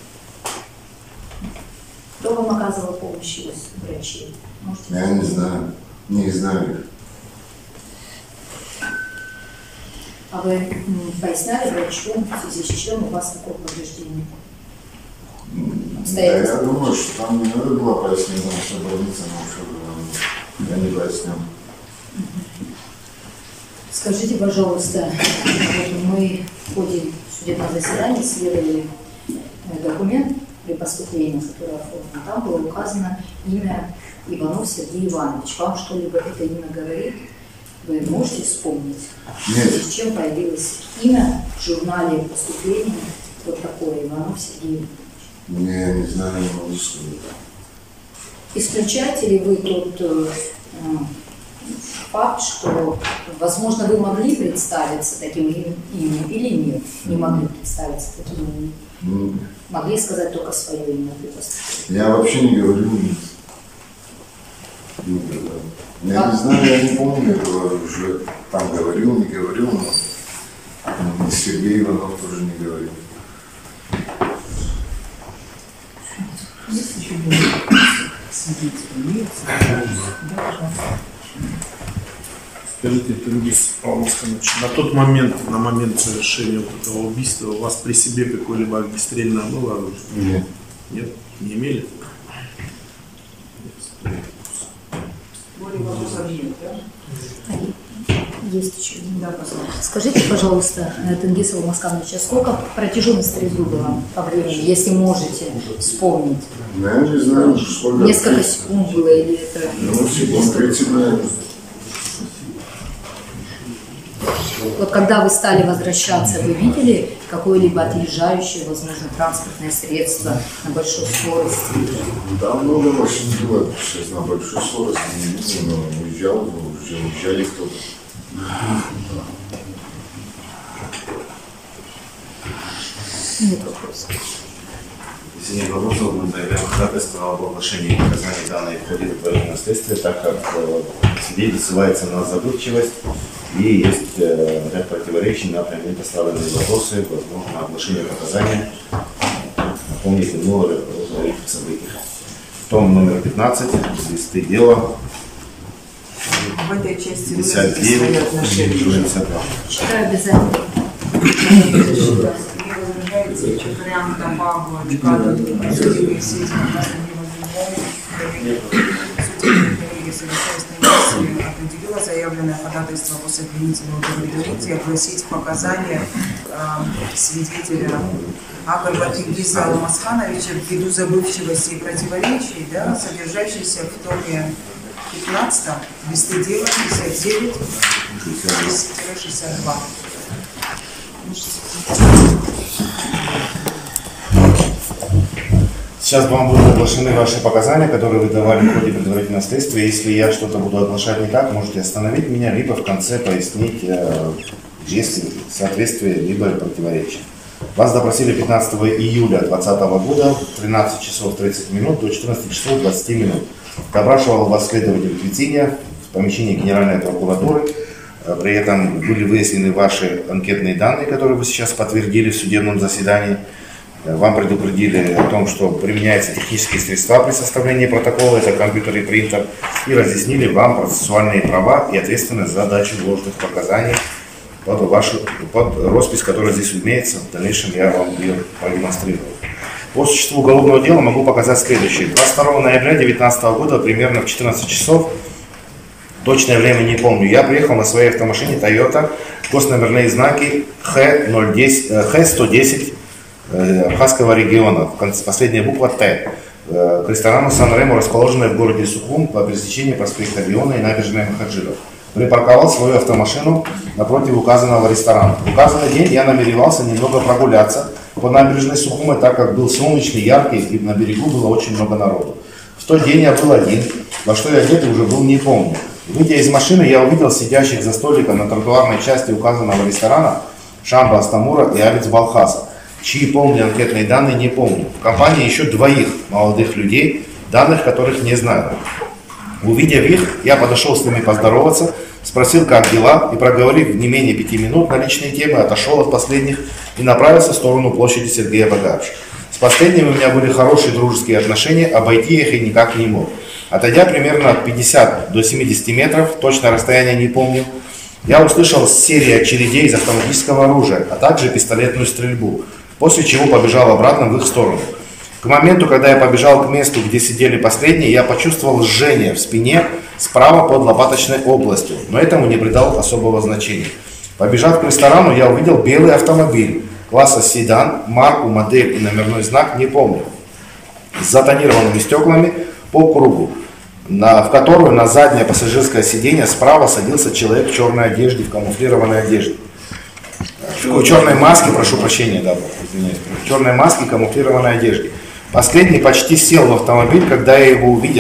Кто вам оказывал помощь из врачей? Можете Я не знаю, не знаю их. А вы поясняли врачу, в связи с чем у вас такое повреждение? Да, я думаю, что там не надо было пояснить, потому что больница, но я не пояснял. Скажите, пожалуйста, вот мы в ходе судебного заседания исследовали документ при поступлении, который оформлен. Там было указано имя Иванов Сергей Иванович. Вам что-либо это имя говорит? Вы можете вспомнить, Нет. с чем появилось имя в журнале поступления вот такое, Иванов Сергей Иванович? Я не знаю, не могу сказать. Исключаете ли вы тот факт, что, возможно, вы могли представиться таким именем или нет? Не могли представиться таким именем? Могли сказать только свое имя? Я вообще не говорю. Я не знаю, я не помню, этого уже там говорил, не говорил, но Сергей Иванов тоже не говорил. Скажите, Тенгиз Павел Москанович, на тот момент, на момент совершения вот этого убийства, у вас при себе какое-либо огнестрельное было оружие? Нет. Нет? Не имели? Более вопросов нет, да? Есть еще один. Да, пожалуйста. Скажите, пожалуйста, Тенгиз Алмасканович, а сколько протяженность стрельбы было по времени, если можете вспомнить? Я не знаю, сколько. Несколько секунд было или это? Ну, секунд 30, наверное. Вот когда вы стали возвращаться, вы видели какое-либо отъезжающее, возможно, транспортное средство на большой скорости? Да, много машин было, сейчас на большой скорости не видно, но уезжали кто-то. Нет вопросов. Если нет вопросов, мы заявляем ходатайство об оглашении показаний данной в ходе дополнительного следствия, так как свидетель ссылается на забывчивость и есть ряд противоречий на прямые поставленные вопросы, возможно, оглашение показания. Напомните, много этих событий. Том номер 15, листы дела. В этой части 59, свои отношения. 62. Читаю обязательно. Не возражаете, вариантом Павла, Чкаду, судебные сети, не возражаете. Коллеги, совещаясь на комиссии, определила заявленное ходатайство после обвинительного удовлетворить и огласить показания свидетеля Акарова Тенгиза Алмаскановича ввиду забывчивости и противоречий, да, содержащихся в томе 15, листы дела 59, 62. Сейчас вам будут оглашены ваши показания, которые вы давали в ходе предварительного следствия. Если я что-то буду оглашать не так, можете остановить меня, либо в конце пояснить, есть ли соответствие, либо противоречие. Вас допросили 15 июля 2020 года, 13 часов 30 минут до 14 часов 20 минут. Допрашивал вас следователь Квитиня в помещении Генеральной прокуратуры. При этом были выяснены ваши анкетные данные, которые вы сейчас подтвердили в судебном заседании. Вам предупредили о том, что применяются технические средства при составлении протокола, это компьютер и принтер, и разъяснили вам процессуальные права и ответственность за дачу ложных показаний под роспись, которая здесь имеется. В дальнейшем я вам ее продемонстрирую. По существу уголовного дела могу показать следующее. 22 ноября 2019 года, примерно в 14 часов, точное время не помню, я приехал на своей автомашине Toyota, госномерные знаки Х110 Абхазского региона, последняя буква Т, к ресторану Сан-Ремо, расположенной в городе Сухум по пересечению проспекта Леона и набережной Махаджиров. Припарковал свою автомашину напротив указанного ресторана. В указанный день я намеревался немного прогуляться по набережной Сухума, так как был солнечный, яркий, и на берегу было очень много народу. В тот день я был один, во что я одет уже был не помню. Выйдя из машины, я увидел сидящих за столиком на тротуарной части указанного ресторана Шамба Астамура и Алец Балхаса, чьи полные анкетные данные не помню. В компании еще двоих молодых людей, данных которых не знаю. Увидев их, я подошел с ними поздороваться, спросил, как дела, и, проговорив не менее 5 минут на личные темы, отошел от последних и направился в сторону площади Сергея Багаевича. С последними у меня были хорошие дружеские отношения, обойти их и никак не мог. Отойдя примерно от 50 до 70 метров, точное расстояние не помню, я услышал серию очередей из автоматического оружия, а также пистолетную стрельбу, после чего побежал обратно в их сторону. К моменту, когда я побежал к месту, где сидели последние, я почувствовал жжение в спине справа под лопаточной областью, но этому не придал особого значения. Побежав к ресторану, я увидел белый автомобиль класса седан, марку, модель и номерной знак не помню, с затонированными стеклами по кругу, в которую на заднее пассажирское сиденье справа садился человек в черной одежде, в камуфлированной одежде. В черной маске, прошу прощения, да, извиняюсь, в черной маске и камуфлированной одежде. Последний почти сел в автомобиль, когда я его увидел.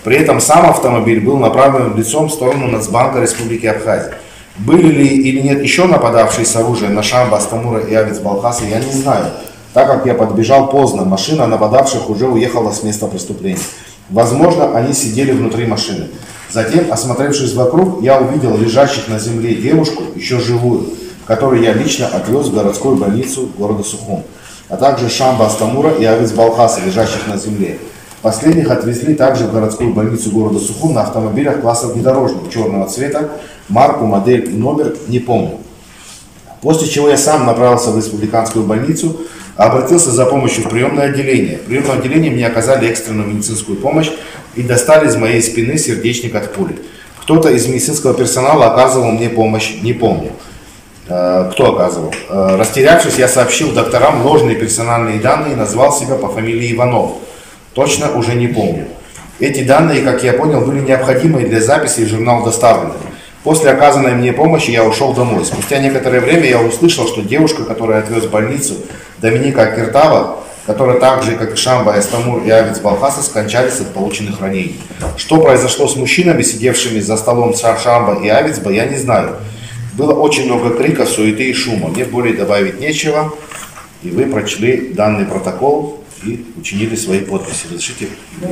При этом сам автомобиль был направлен лицом в сторону Нацбанка Республики Абхазия. Были ли или нет еще нападавшие с оружием на Шамба, Астамура и Авиц Балхаса, я не знаю, так как я подбежал поздно, машина нападавших уже уехала с места преступления. Возможно, они сидели внутри машины. Затем, осмотревшись вокруг, я увидел лежащих на земле девушку, еще живую, которую я лично отвез в городскую больницу города Сухум, а также Шамба, Астамура и Авиц Балхаса, лежащих на земле. Последних отвезли также в городскую больницу города Сухум на автомобилях класса внедорожник черного цвета, марку, модель и номер не помню. После чего я сам направился в республиканскую больницу, обратился за помощью в приемное отделение. В приемном отделении мне оказали экстренную медицинскую помощь и достали из моей спины сердечник от пули. Кто-то из медицинского персонала оказывал мне помощь, не помню. Кто оказывал? Растерявшись, я сообщил докторам ложные персональные данные и назвал себя по фамилии Иванов. Точно уже не помню. Эти данные, как я понял, были необходимы для записи в журнал доставленных. После оказанной мне помощи я ушел домой. Спустя некоторое время я услышал, что девушка, которую отвез в больницу, Доминика Киртава, которая так же, как и Шамба, Астамур и Авиц Балхаса, скончались от полученных ранений. Что произошло с мужчинами, сидевшими за столом Шамба и Авицба, я не знаю. Было очень много крика, суеты и шума. Мне более добавить нечего. И вы прочли данный протокол и учинили свои подписи. Разрешите?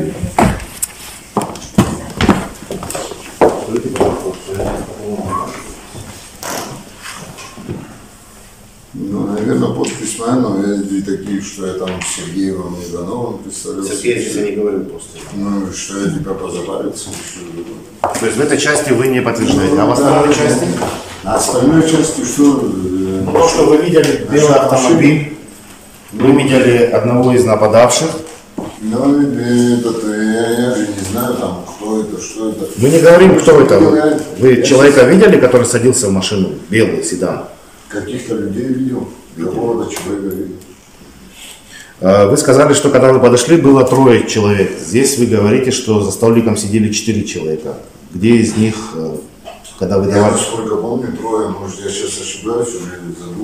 Ну, наверное, подпись моя, но и такие, что я там с Сергеевым и Ивановым представлял. Сергей, я не говорил просто. Ну, что я тебя позабавился. То есть в этой части вы не подтверждаете, а в остальной части? А остальной части, что... То, что вы видели белый автомобиль, вы видели одного из нападавших. Ну, я же не знаю, там, кто это, что это. Мы не говорим, кто это. Вы человека видели, который садился в машину, белый седан? Каких-то людей видел, какого-то человека видел. Вы сказали, что когда вы подошли, было 3 человек. Здесь вы говорите, что за столиком сидели 4 человека. Где из них, когда вы давали... Я сколько помню, 3, может, я сейчас ошибаюсь, уже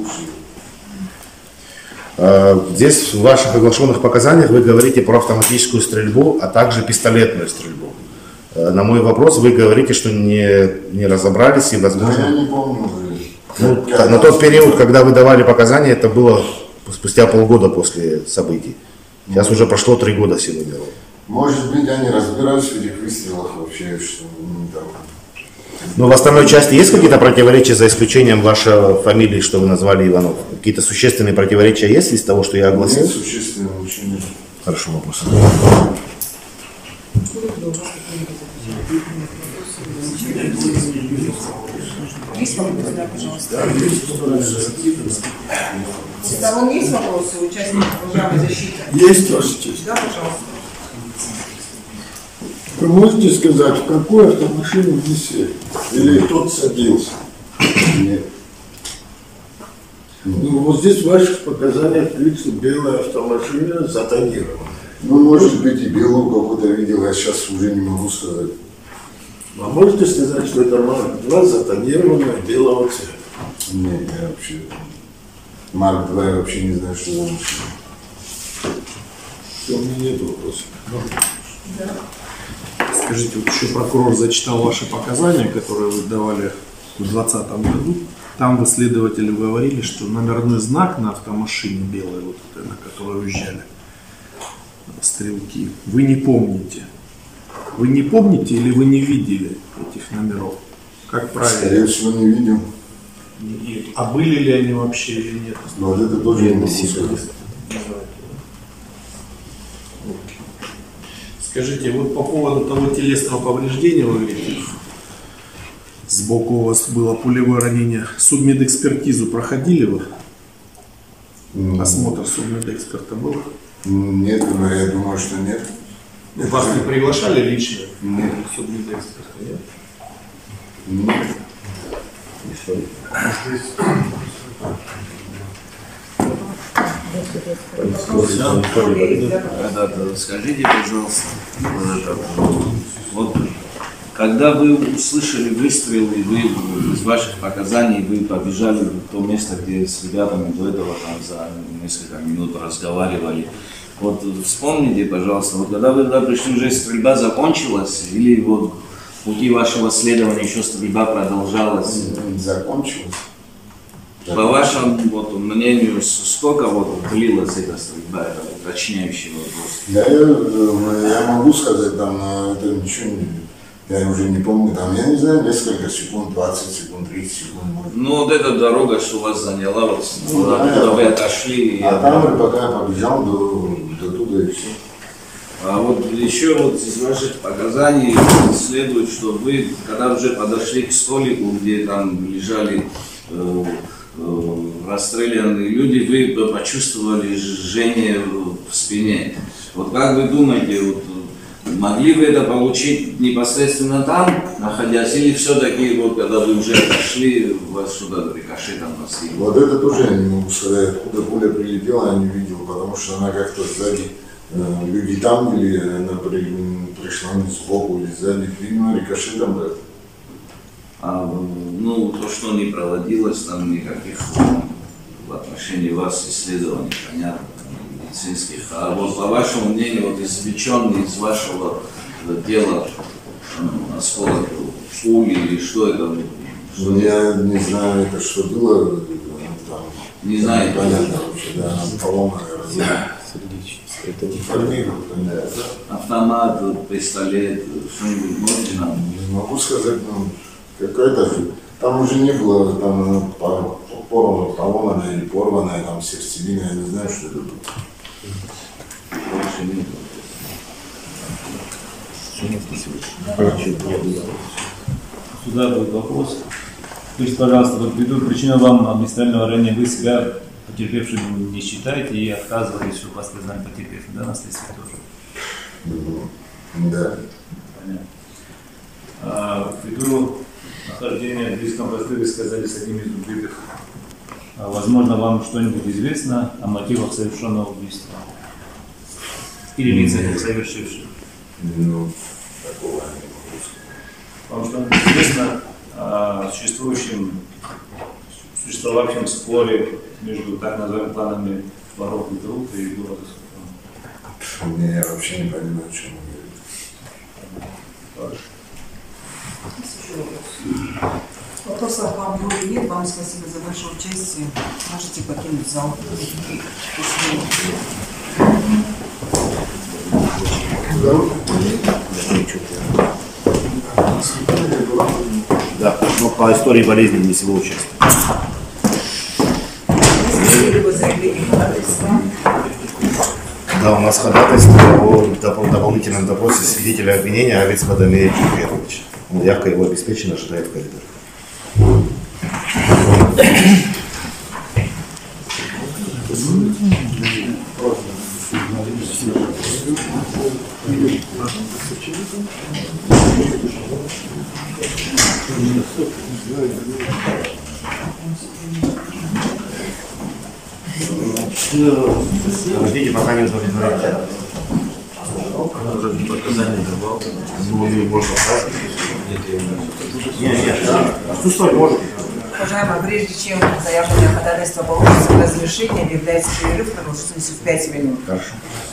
забывший. Здесь в ваших оглашенных показаниях вы говорите про автоматическую стрельбу, а также пистолетную стрельбу. На мой вопрос вы говорите, что не разобрались и, возможно... Да, я не помню. Ну, на тот период, когда вы давали показания, это было спустя полгода после событий. Сейчас уже прошло 3 года сегодня. Может быть, я не разбираюсь в этих выстрелах вообще, что там... Но в остальной части есть какие-то противоречия, за исключением вашей фамилии, что вы назвали Иванов? Какие-то существенные противоречия есть из того, что я огласил? Нет, существенные ничего нет. Хорошо, вопрос. Есть вопросы, да, пожалуйста. Сторон есть вопросы у участников программы защиты? Есть, Ваша честь. Да, пожалуйста. Вы можете сказать, в какую автомашину вы сели? Или тот садился? Нет. Ну, вот здесь в ваших показаниях видится белая автомашина затонирована. Ну, может быть, и белую какую-то видел, я сейчас уже не могу сказать. А можете сказать, что это Марк 2 затонированная белого цвета? Нет, я вообще... Марк 2 я вообще не знаю, что за машина. У меня нет вопросов. Да. Скажите, вот еще прокурор зачитал ваши показания, которые вы давали в 2020 году. Там вы, следователи, говорили, что номерной знак на автомашине белой, вот этой, на которой уезжали стрелки, вы не помните. Вы не помните или вы не видели этих номеров? Как правильно? Скорее всего, не видел. А были ли они вообще или нет? Но вот это тоже не могу сказать. Скажите, вот по поводу того телесного повреждения, вы говорите, сбоку у вас было пулевое ранение. Судмедэкспертизу проходили вы? Осмотр судмедэксперта был? Нет, я думаю, что нет. Вас не приглашали лично? Нет. Судмедэксперта, нет? Нет. Скажите, пожалуйста, вот когда вы услышали выстрелы, вы из ваших показаний вы побежали в то место, где с ребятами до этого там за несколько минут разговаривали. Вот вспомните, пожалуйста, вот когда вы туда пришли, уже стрельба закончилась, или вот в пути вашего следования еще стрельба продолжалась? Закончилась. По вашему вот, мнению, сколько вот длилась эта стрельба, это уточняющий вопрос? Я могу сказать, там, это ничего не... Я уже не помню, там, я не знаю, несколько секунд, 20 секунд, 30 секунд. Ну, вот эта дорога, что вас заняла, вот, куда вы отошли. А там пока я побежал до туда и все. А вот еще вот из ваших показаний следует, что вы, когда уже подошли к столику, где там лежали расстрелянные люди, вы почувствовали жжение в спине. Вот как вы думаете, вот, могли вы это получить непосредственно там, находясь, или все-таки, вот, когда вы уже отошли, вас что-то рикошетом настигло? Вот это тоже я не могу сказать, откуда пуля прилетела, я не видел, потому что она как-то сзади, люди там были, она пришла не сбоку или сзади, видно, рикошетом был. Ну, то, что не проводилось, там никаких в отношении вас исследований, понятно, медицинских. А вот по вашему мнению, вот извлеченный из вашего дела осколок пули или что это? Я не знаю, это что было, там, не знаю, понятно вообще, да, поломанная разрыв. Автомат, пистолет, что-нибудь можете нам? Не могу сказать, ну, какая-то же, там уже не было, там поломанная или порванная, там сердцевина, я не знаю, что это было. Больше нет. Сюда будет вопрос. Скажите, пожалуйста, вот ввиду причины вам огнестрельного ранения вы себя потерпевшим не считаете и отказывались от вас признать потерпевшим, да, на следствии тоже? Да. Понятно. Ввиду нахождения в близком пространстве, вы сказали, с одним из убитых, возможно, вам что-нибудь известно о мотивах совершенного убийства? Или лицах, совершивших? Ну, такого я не могу сказать. Вам что-нибудь известно о существовавшем споре между так называемыми кланами воров и труп и города Сухом? Я вообще не понимаю, о чем он говорит. Вопросов к вам более нет. Вам спасибо за ваше участие. Можете покинуть зал. Да, но по истории болезни не всего участия. Да, у нас ходатайство о дополнительном допросе свидетеля обвинения Авец Владимир Петрович. Он явка его обеспечена, ожидает в коридоре. Ждите, пока не удовлетворите. Показания давал. Ну, можно сразу. Нет, отсутствовать может. Уважаемые, прежде чем заявленное ходатайство получится разрешение, объявляется перерыв продолжительностью в 5 минут. Хорошо.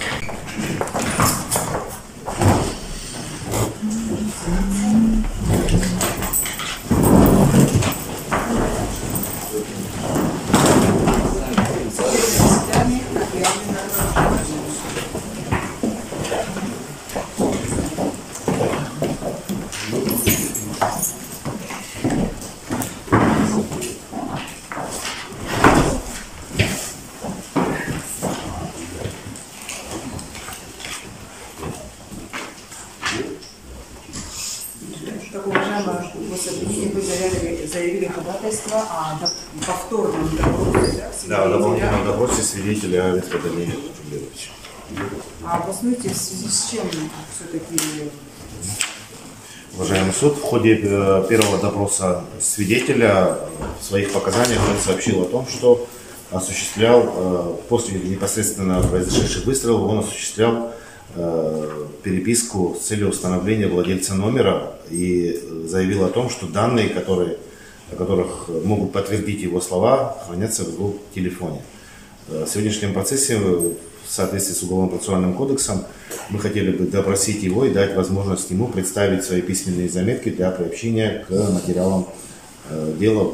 Так, уважаемые, вы заявили ходатайство о повторном допросе. Да, о дополнительном допросе свидетеля Авец Владимира Петровича. А обоснуйте, в связи с чем все-таки... Уважаемый суд, в ходе первого допроса свидетеля в своих показаниях он сообщил о том, что осуществлял, после непосредственно произошедших выстрелов, он осуществлял переписку с целью установления владельца номера и заявил о том, что данные, о которых могут подтвердить его слова, хранятся в его телефоне. В сегодняшнем процессе, в соответствии с Уголовно-процессуальным кодексом, мы хотели бы допросить его и дать возможность ему представить свои письменные заметки для приобщения к материалам дела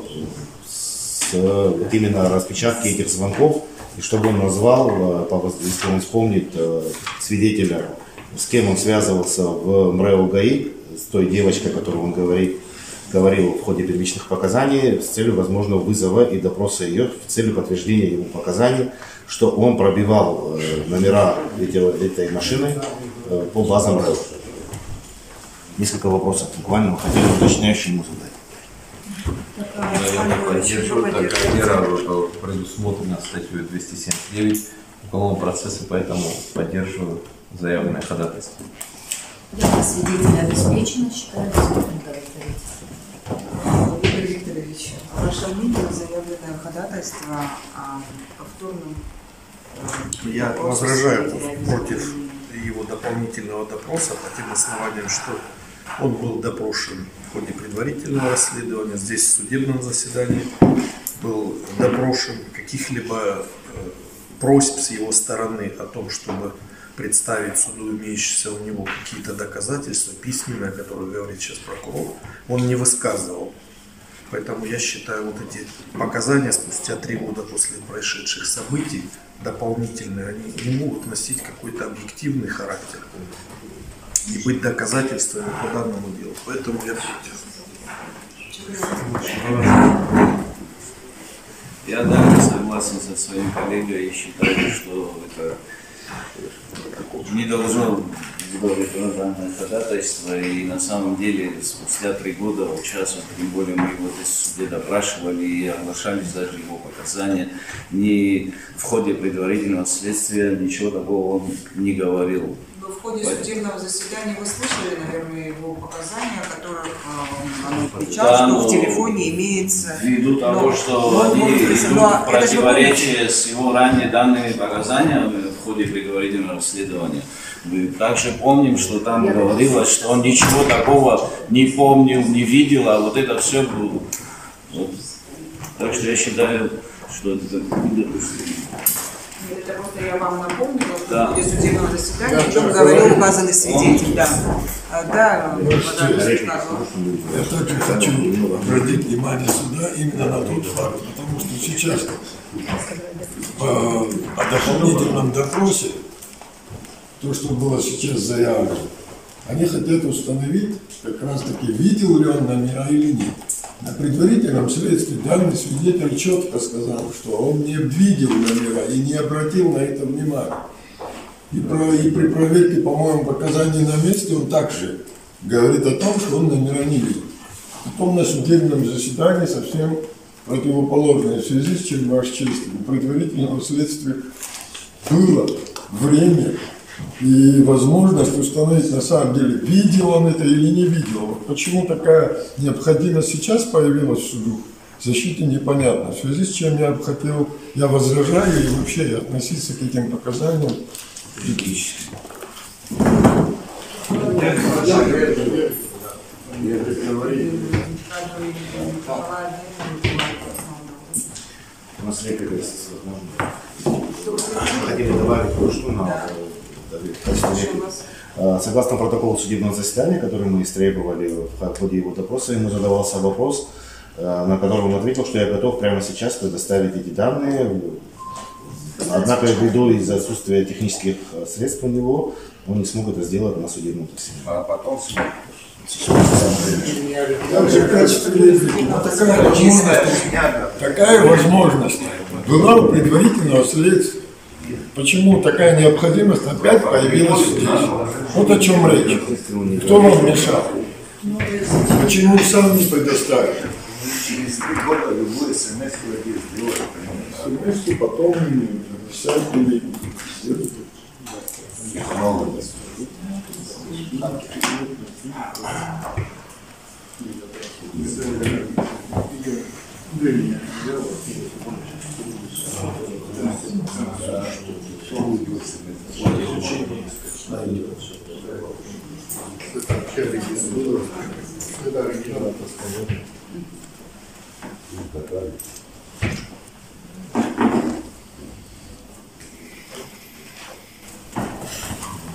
именно распечатки этих звонков, и чтобы он назвал, если он вспомнит свидетеля, с кем он связывался в МРЭО ГАИ, с той девочкой, о которой он говорил в ходе первичных показаний, с целью возможного вызова и допроса ее, с целью подтверждения его показаний, что он пробивал номера этой машины по базам МРЭО. Несколько вопросов буквально мы хотели уточняющие ему задать. Я поддерживаю, так как мера предусмотрена статьей 279 уголовного процесса, поэтому поддерживаю заявленное ходатайство. Свидетели обеспечены, считается, Виктор Викторович, ваше мнение на заявленное ходатайство о повторном... Я возражаю против его дополнительного допроса по тем основаниям, что он был допрошен в ходе предварительного расследования, здесь в судебном заседании был допрошен, каких-либо просьб с его стороны о том, чтобы представить суду имеющиеся у него какие-то доказательства письменные, о которых говорит сейчас прокурор, он не высказывал. Поэтому я считаю, вот эти показания спустя 3 года после происшедших событий, дополнительные, они не могут носить какой-то объективный характер и быть доказательствами по данному делу. Поэтому я против. Я также согласен со своим коллегой и считаю, что это не должно быть данное ходатайство, и на самом деле спустя 3 года участвовать, тем более мы его здесь в суде допрашивали и оглашались даже его показания, ни в ходе предварительного следствия ничего такого он не говорил. Но в ходе судебного заседания вы слышали, наверное, его показания, о которых он отвечал, да, что в телефоне имеется... Ввиду того, что они идут в противоречие с его ранее данными показаниями в ходе предварительного расследования. Мы также помним, что там говорилось, что он ничего такого не помнил, не видел, а вот это все было. Вот. Так что я считаю, что это недопустимо. Это просто я вам напомнила, что да. в ходе судебного заседания, о чем говорил указанный свидетель. Да. Да, я также хочу обратить внимание сюда именно на тот факт, потому что сейчас о дополнительном допросе, то, что было сейчас заявлено, они хотят установить, как раз таки, видел ли он номера или нет. На предварительном следствии данный свидетель четко сказал, что он не видел номера и не обратил на это внимания. И при проверке, по-моему, показаний на месте он также говорит о том, что он номера не видел. Потом на судебном заседании совсем противоположное, в связи с чем, Ваша честь, у предварительного следствия было время и возможность установить, на самом деле, видел он это или не видел. Вот почему такая необходимость сейчас появилась в суду, защите непонятно. В связи с чем я возражаю и вообще относиться к этим показаниям критически. У нас реплика есть, хотели добавить кое-что на согласно протоколу судебного заседания, который мы истребовали в ходе его допроса, ему задавался вопрос, на который он ответил, что я готов прямо сейчас предоставить эти данные. Однако, ввиду из-за отсутствия технических средств у него, он не смог это сделать на судебном заседании. А потом такая возможность была у предварительного следствия. Почему такая необходимость опять появилась здесь? Вот о чем речь. Кто вам мешал? Почему сам не предоставил? Через 3 года любой смс сделать. СМС потом писать или сделать.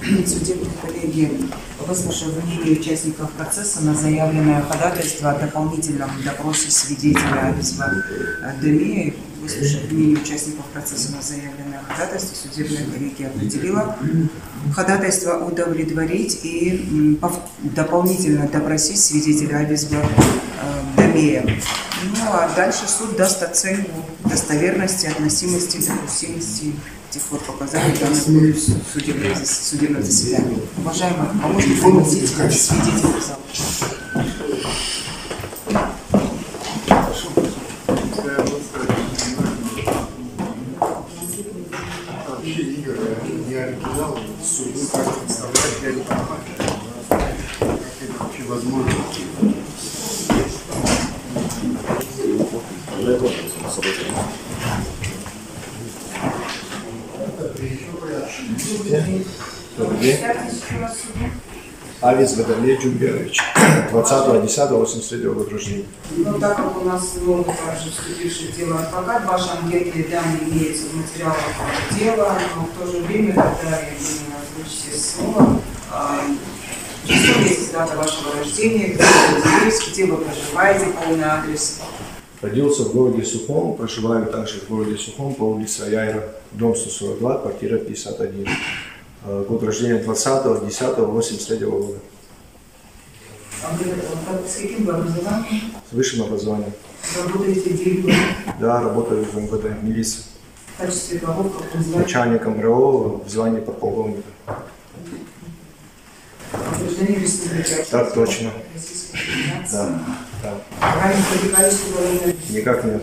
судебные коллеги, выслушав мнение участников процесса на заявленное ходатайство о дополнительном допросе свидетеля Авизова Демии, выслушав мнение участников процесса на заявленное ходатайство, судебная коллегия определила ходатайство удовлетворить и дополнительно допросить свидетеля Авизова Демии. Ну а дальше суд даст оценку достоверности, относимости, допустимости тех вот показаний, данных в судебном заседании. Уважаемые, можете пригласить свидетелей в зал. Вообще игры не оригинал, суду как представлять, я не понимаю, как это вообще возможно. Добрый день. Авизов Дамир Джумберович, 20.10.83 года рождения. Ну, так как у нас много также вступивших в дело адвокат, ваши анкетные данные имеются в материалах дела, но в то же время, когда вы озвучите слово, что есть дата вашего рождения, где вы здесь, где вы проживаете, полный адрес. Родился в городе Сухом, проживаю также в городе Сухом по улице Аяйра, дом 142, квартира 51. Год рождения 20.10.83 года. С каким вы образованием? С высшим образованием. Работаете где? Да, работаю в МВД, милиции. В качестве кого, в каком звании? Начальником РО в звании подполковника. Гражданин республики. Так точно. Российской Федерации. Да, да. Ранее привлекались к уголовной Никак нет.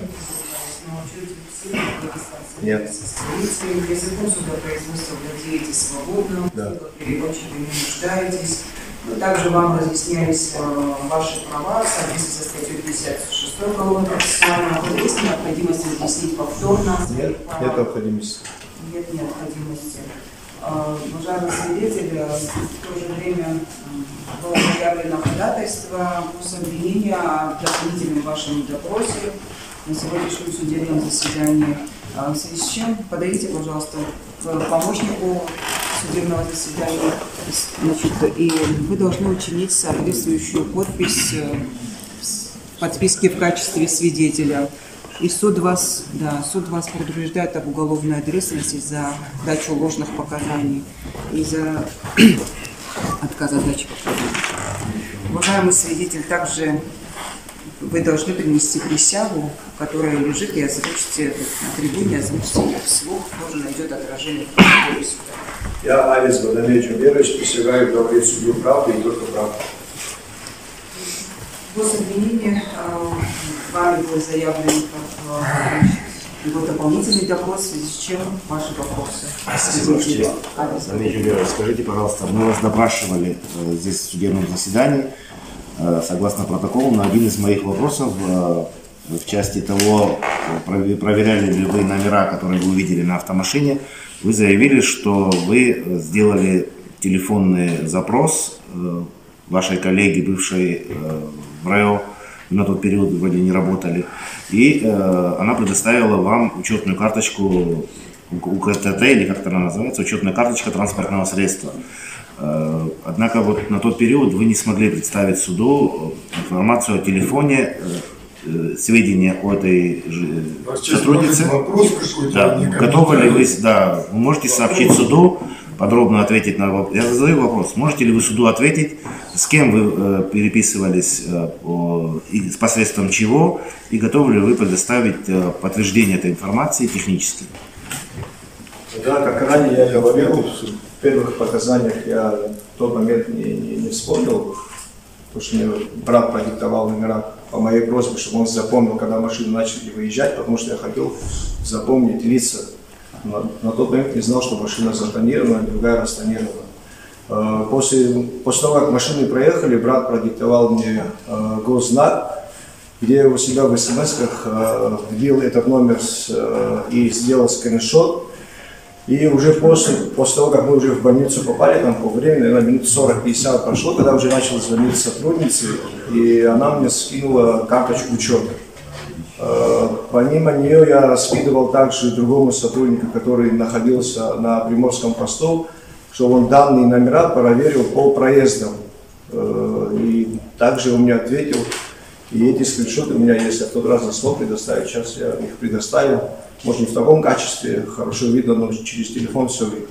Нет. Языком судопроизводства владеете свободно, Да. переводчика не нуждаетесь. Но также вам разъяснялись ваши права в соответствии со статьей 56 Уголовного процессуального. Есть необходимость разъяснить повторно? Нет, нет необходимости. Нет необходимости. Уважаемый свидетель, в то же время было заявлено ходатайство по обвинению о дополнительном вашем допросе на сегодняшнем судебном заседании. В связи с чем подойдите, пожалуйста, к помощнику судебного заседания. Значит, и вы должны учинить соответствующую подпись в подписке в качестве свидетеля. И суд вас предупреждает об уголовной ответственности за дачу ложных показаний и за отказ от дачи показаний. Уважаемый свидетель, также вы должны принести присягу, которая лежит, и озвучите на трибуне, озвучите ее вслух, тоже найдет отражение в протоколе суда. Я, Авизов Дамир Джумберович, присягаю говорить судью правду и только правду. Гособвинение вами был заявлен его дополнительный допрос, в связи с чем ваши вопросы. Спасибо, Дамир Джумберович, скажите, пожалуйста, мы вас допрашивали здесь в судебном заседании, согласно протоколу, на один из моих вопросов в части того, проверяли ли вы номера, которые вы увидели на автомашине, вы заявили, что вы сделали телефонный запрос вашей коллеги, бывшей в РЭО, на тот период вроде не работали, и она предоставила вам учетную карточку УКТТ, или как это она называется, учетная карточка транспортного средства. Однако вот на тот период вы не смогли представить суду информацию о телефоне, сведения о этой сотруднице. Да. Готовы ли вы, да, вы можете сообщить суду, подробно ответить на вопрос. Я задаю вопрос, можете ли вы суду ответить, с кем вы переписывались, и посредством чего, и готовы ли вы предоставить подтверждение этой информации технически? Да, как ранее я говорил, в первых показаниях я в тот момент не вспомнил, потому что мне брат продиктовал номера по моей просьбе, чтобы он запомнил, когда машины начали выезжать, потому что я хотел запомнить лица. На тот момент не знал, что машина затонирована, другая растонирована. После того, как машины проехали, брат продиктовал мне госзнак, где я у себя в смс-ках вбил этот номер и сделал скриншот. И уже после того, как мы уже в больницу попали, там по времени, наверное, минут 40-50 прошло, когда уже начала звонить сотрудница, и она мне скинула карточку учета. Помимо нее я скидывал также другому сотруднику, который находился на Приморском посту, чтобы он данные номера проверил по проездам. И также он мне ответил, и эти скриншоты у меня есть, я в тот раз заслал предоставить, сейчас я их предоставил. Может, не в таком качестве, хорошо видно, но через телефон все видно.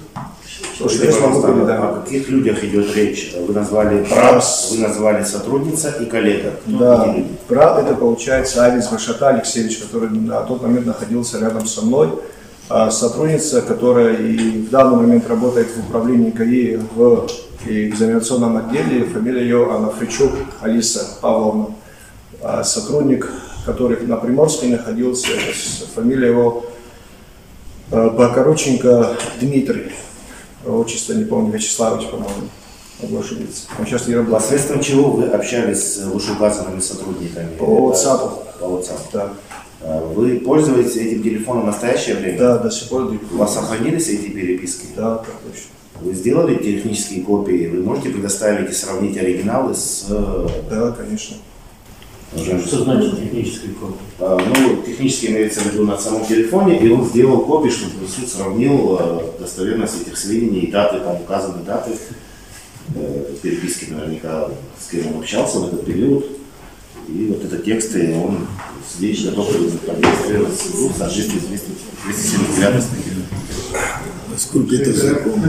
О каких людях идет речь? Вы назвали брат, вы назвали сотрудница и коллега. Да, брат это получается Авис Башата Алексеевич, который на тот момент находился рядом со мной. А сотрудница, которая и в данный момент работает в управлении КАИ в экзаменационном отделе, фамилия ее Анафричук Алиса Павловна. А сотрудник, который на Приморской находился, фамилия его Бакарученко Дмитрий. Отчество не помню, Вячеславович, по-моему, могу ошибиться. Он сейчас не работает. Посредством чего вы общались с вышеуказанными сотрудниками? По WhatsApp. По WhatsApp. Да. Вы пользуетесь этим телефоном в настоящее время? Да, до сих пор. У вас сохранились эти переписки? Да, так точно. Вы сделали технические копии? Вы можете предоставить и сравнить оригиналы с... Да, конечно. Что значит технические копии? Ну, технически имеется в виду на самом телефоне, и он сделал копии, чтобы суд сравнил достоверность этих сведений и даты, там указаны даты переписки наверняка, с кем он общался в этот период. И вот это тексты, он здесь готов продемонстрировать суду в соответствии с 279 статьей. Насколько это законно?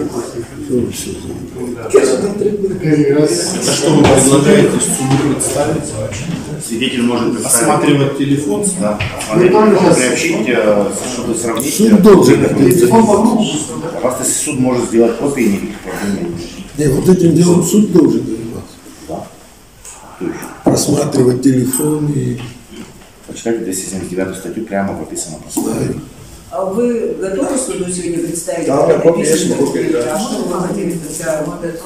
Это что вы предлагаете суду представиться? Свидетель может представить. Осматривать телефон? Да. Приобщить, чтобы сравнить. Суд должен. Просто если суд может сделать копии, никаких проблем нет. Нет, вот этим делом суд должен заниматься. Да. Просматривать телефон и... Почитайте 279 статью, прямо прописано. А вы готовы суду сегодня представить? Да, копии есть, могу передать. А что вы хотели для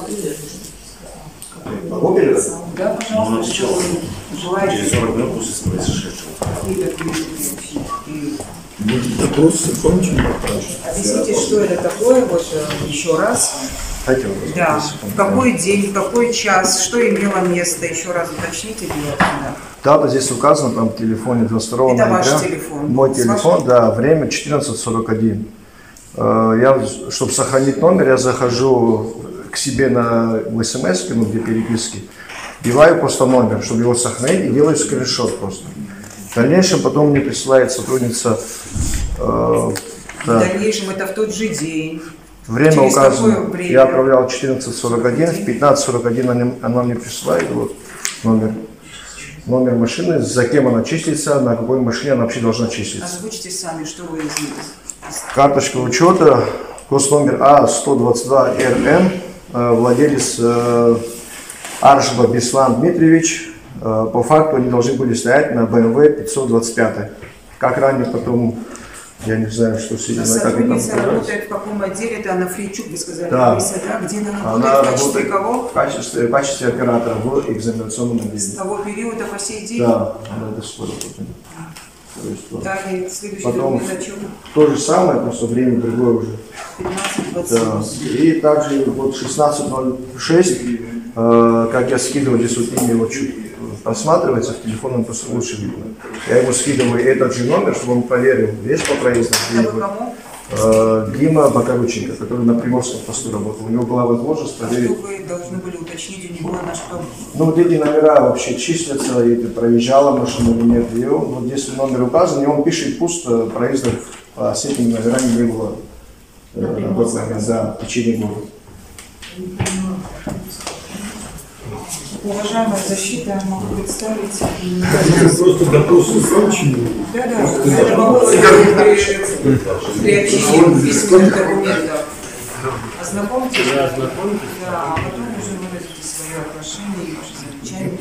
Могу передать? Да, пожалуйста, что вы желаете? Через 40 минут после произошедшего. Допрос закончен. Объясните, что это такое, вот еще раз. Да, в какой день, в какой час, что имело место, еще раз уточните, да. Дата здесь указана, там в телефоне 22 Это ноября. ваш телефон? Мой телефон, да, время 14:41. Я, чтобы сохранить номер, я захожу к себе в смс, ну, где переписки, вбиваю просто номер, чтобы его сохранить, и делаю скриншот просто. В дальнейшем потом мне присылает сотрудница... В дальнейшем это в тот же день. Время Через указано. какое время? Я отправлял 14:41, в 15:41 она мне присылает вот, номер машины, за кем она числится, на какой машине она вообще должна числиться. Озвучьте сами, что вы изменили. Карточка учета, госномер А122РМ, владелец Аршба Беслан Дмитриевич. По факту они должны были стоять на BMW 525. Как ранее потом, я не знаю, что сильно. Сотрудница работает в каком отделе? Это Анафричук, вы сказали, да. Где она Она работает? В качестве кого? В качестве оператора в экзаменационном отделе. С того периода по сей день? Да, она до сих пор работает. Далее, следующий Потом документ о чем? то же самое, просто время другое уже. 15:27. Да. И также вот 16:06, как я скидывал, здесь вот имя его чуть просматривается, в телефон он просто лучше видно. Я ему скидываю этот же номер, чтобы он проверил, есть по проезду. Дима Бакарученко, который на Приморском посту работал. У него была возможность проверить. Что вы должны были уточнить у него на что? Ну, вот эти номера вообще числятся, и проезжала машина или нет. И он, вот если номер указан, и он пишет пусто, проездов с этими номерами не было на тот момент, да, в течение года. Уважаемая защита, могу представить. Просто допрос закончен. Да. Это могу при общении письменных документов. Ознакомьтесь. Да, а потом уже выразите свое отношение и ваши замечания.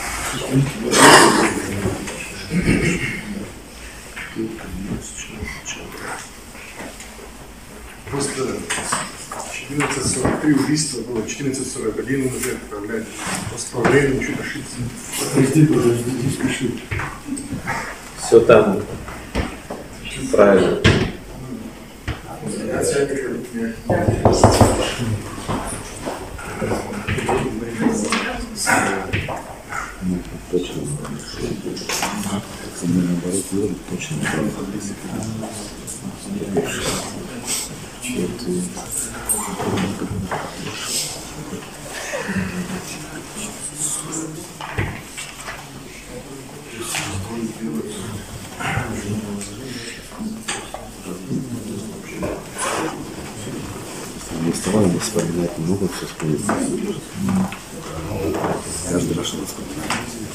Просто 14:43 убийство было, 14:41 уже отправляли. Просто по времени чуть ошибся. Подожди, не спеши. Все там правильно. Точно. Наоборот, точно. Мы вставали, вспоминать много, все вспоминать. Каждый раз что-то вспоминать.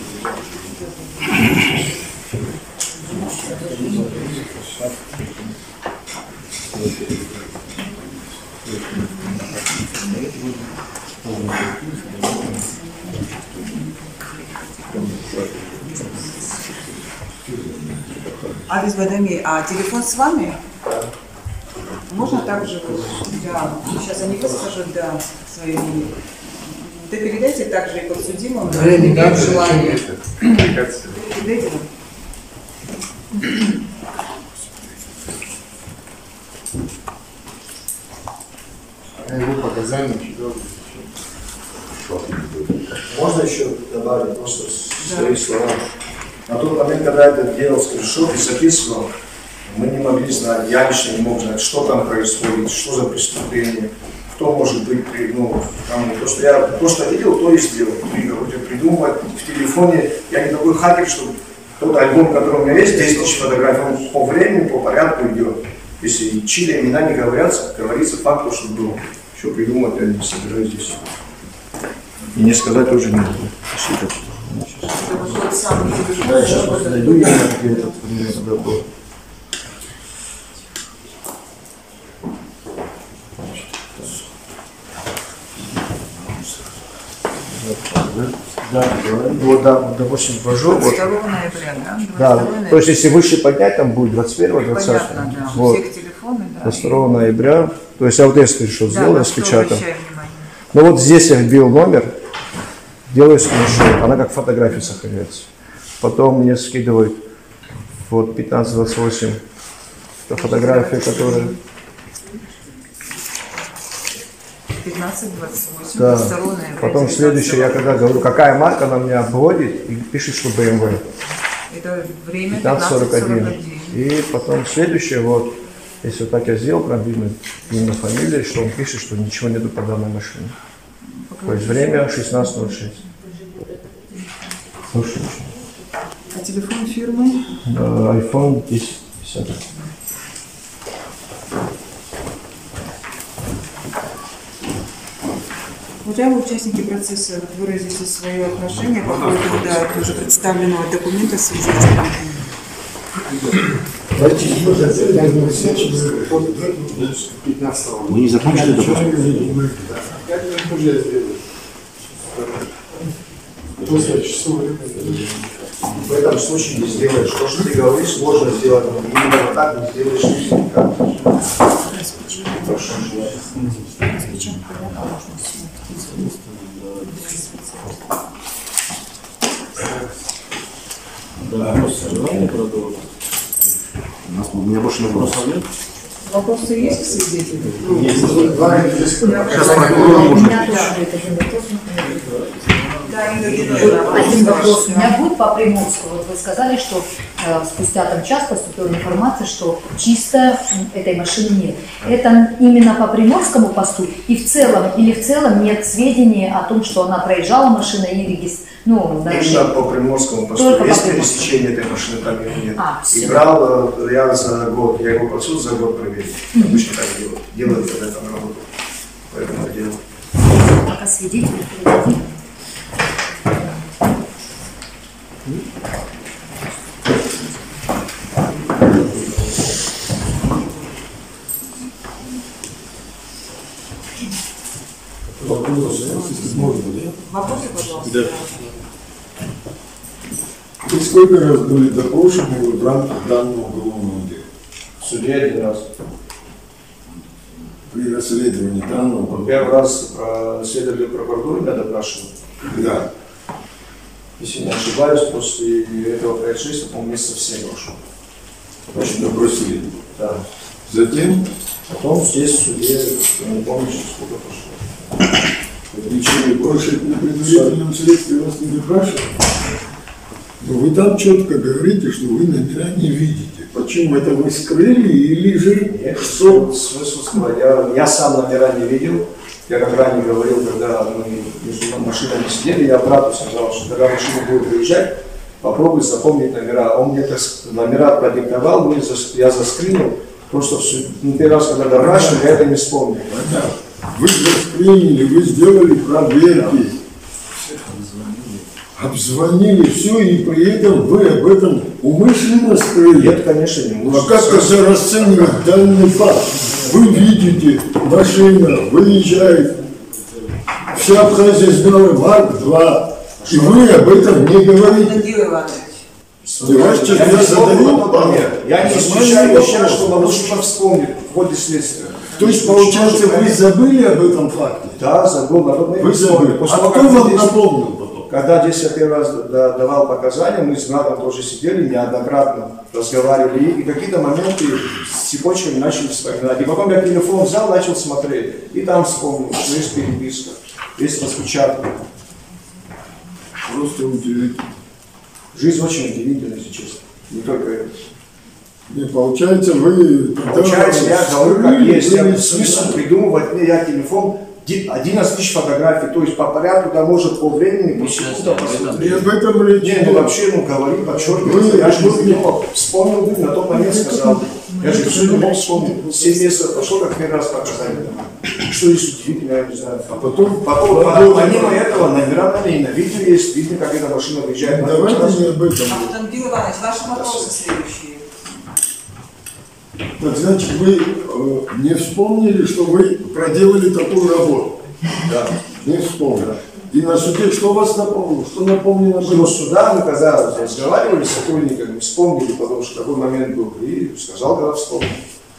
Адрес Бадами, а телефон с вами? Можно также, да, сейчас они выскажут, да, свои мнения. Да передайте также и подсудимым, да, имеют желание. Передайте нам. Его показания Можно еще добавить просто свои слова? На тот момент, когда этот делал скриншот и записывал, мы не могли знать, я лично не мог знать, что там происходит, что за преступление, кто может быть, ну, кому. То, что я просто видел, то и сделал. Придумывать в телефоне, я не такой хакер, что тот альбом, который у меня есть, 10 тысяч фотографий, он по времени, по порядку идет. Если чьи имена не говорятся, говорится факт, то, что было. Еще придумать я не собираюсь здесь. И не сказать тоже не могу. Да, я сейчас просто найду, я этот пример был. Да, вот, да, допустим, ввожу. 2 Вот. ноября, да? Да, то есть если выше поднять, там будет 21-20. Понятно, да. Вот. Всех телефоны, да. 22 ноября. То есть я вот этот скриншот сделал, на я что распечатал. обращаю внимание. Но вот здесь я вбил номер, делаю скриншот, она как фотография сохраняется. Потом мне скидывают вот 1528, это фотография, которая... 15-28, Да. 2 ноября. Потом следующее, я когда говорю, какая марка она меня обводит, и пишет, что BMW. Это время 15:41. И потом следующее, вот, если вот так я сделал, прям видно имя, фамилия, что он пишет, что ничего нету по данной машине. То есть время 16:06. А телефон фирмы? iPhone 1050. Уважаемые участники процесса, вот выразите свое отношение по поводу уже представленного документа в связи с этим. Мы не закончили допрос. В этом случае не сделаешь. То, что ты говоришь, сложно сделать, но именно вот так не сделаешь никак. Прошу. У меня больше вопросов нет. Вопросы есть к свидетелю? Сейчас прокурор может. Один вопрос у меня будет по Приморску. Вот вы сказали, что спустя там час поступила информация, что чисто этой машины нет. Это именно по Приморскому посту и в целом, или в целом нет сведений о том, что она проезжала машина и регистрировала? Ну, именно по Приморскому посту. Только Есть по пересечение этой машины, там или нет. Все. И брал я за год, я его под суд за год проверил. Обычно так делают. Делают, когда там работают. Поэтому я делал. Пока свидетель приходит. Вопросы, пожалуйста. Да. Вы сколько раз были допрошены в рамках данного уголовного дела? В суде один раз. При расследовании данного? Первый раз следователь прокуратуры меня допрашивал. Да. Если не ошибаюсь, после этого происшествия, по-моему, месяцев 7 прошло. Значит, допросили. Да. Затем? Потом здесь в суде, я не помню, сколько прошло. Ничего, больше на предварительном следствии вас не допрашивали. Но вы там четко говорите, что вы номера не видите. Почему это вы скрыли или же Нет, что? смысл скрывать. Я сам номера не видел. Я как ранее говорил, когда мы между машинами сидели, я брату сказал, что когда машина будет выезжать, попробуй запомнить номера. Он мне номера продиктовал, я заскринил. Просто первый раз, когда допрашивали, я это не вспомнил. Вы заскринили, вы сделали проверки. Обзвонили все, и при этом вы об этом умышленно скрыли? Нет, конечно, не умышленно. А как это расценивать данный факт? Вы видите, машина выезжает, вся Абхазия знала Марк-2, и вы об этом не говорите. Я не исключаю вещей, чтобы лучше вспомнить в ходе следствия. То есть, получается, вы забыли об этом факте? Да, забыл. Вы забыли. А кто вам напомнил потом? Когда здесь я первый раз давал показания, мы с братом тоже сидели, неоднократно разговаривали, и какие-то моменты с цепочками начали вспоминать. И потом я телефон взял, начал смотреть, и там вспомнил, что есть переписка, есть распечатка. Просто удивительно. Жизнь очень удивительна, если честно. Не только это. И получается, вы... Получается, я говорю, как есть. Я смысл придумывать, я телефон, 11 тысяч фотографий, то есть по порядку, да, может, по времени, по секундам посмотреть. И об этом речь. Не, вообще, говори, подчеркивай. Я же не мог, вспомнил, на тот момент сказал. Я же все не мог вспомнить. 7 месяцев прошло, как первый раз показали. Что есть удивительно, я не знаю. А потом помимо этого, номера на видео есть, видно, как эта машина выезжает. Давайте не об этом. Антон Иванович, ваши вопросы следующие. Так значит, вы не вспомнили, что вы проделали такую работу? Да. Не вспомнили. И на суде что вас напомнило? Что напомнило? Что суда, мы когда разговаривали с сотрудниками, вспомнили, потому что такой момент был, и сказал, когда вспомнил.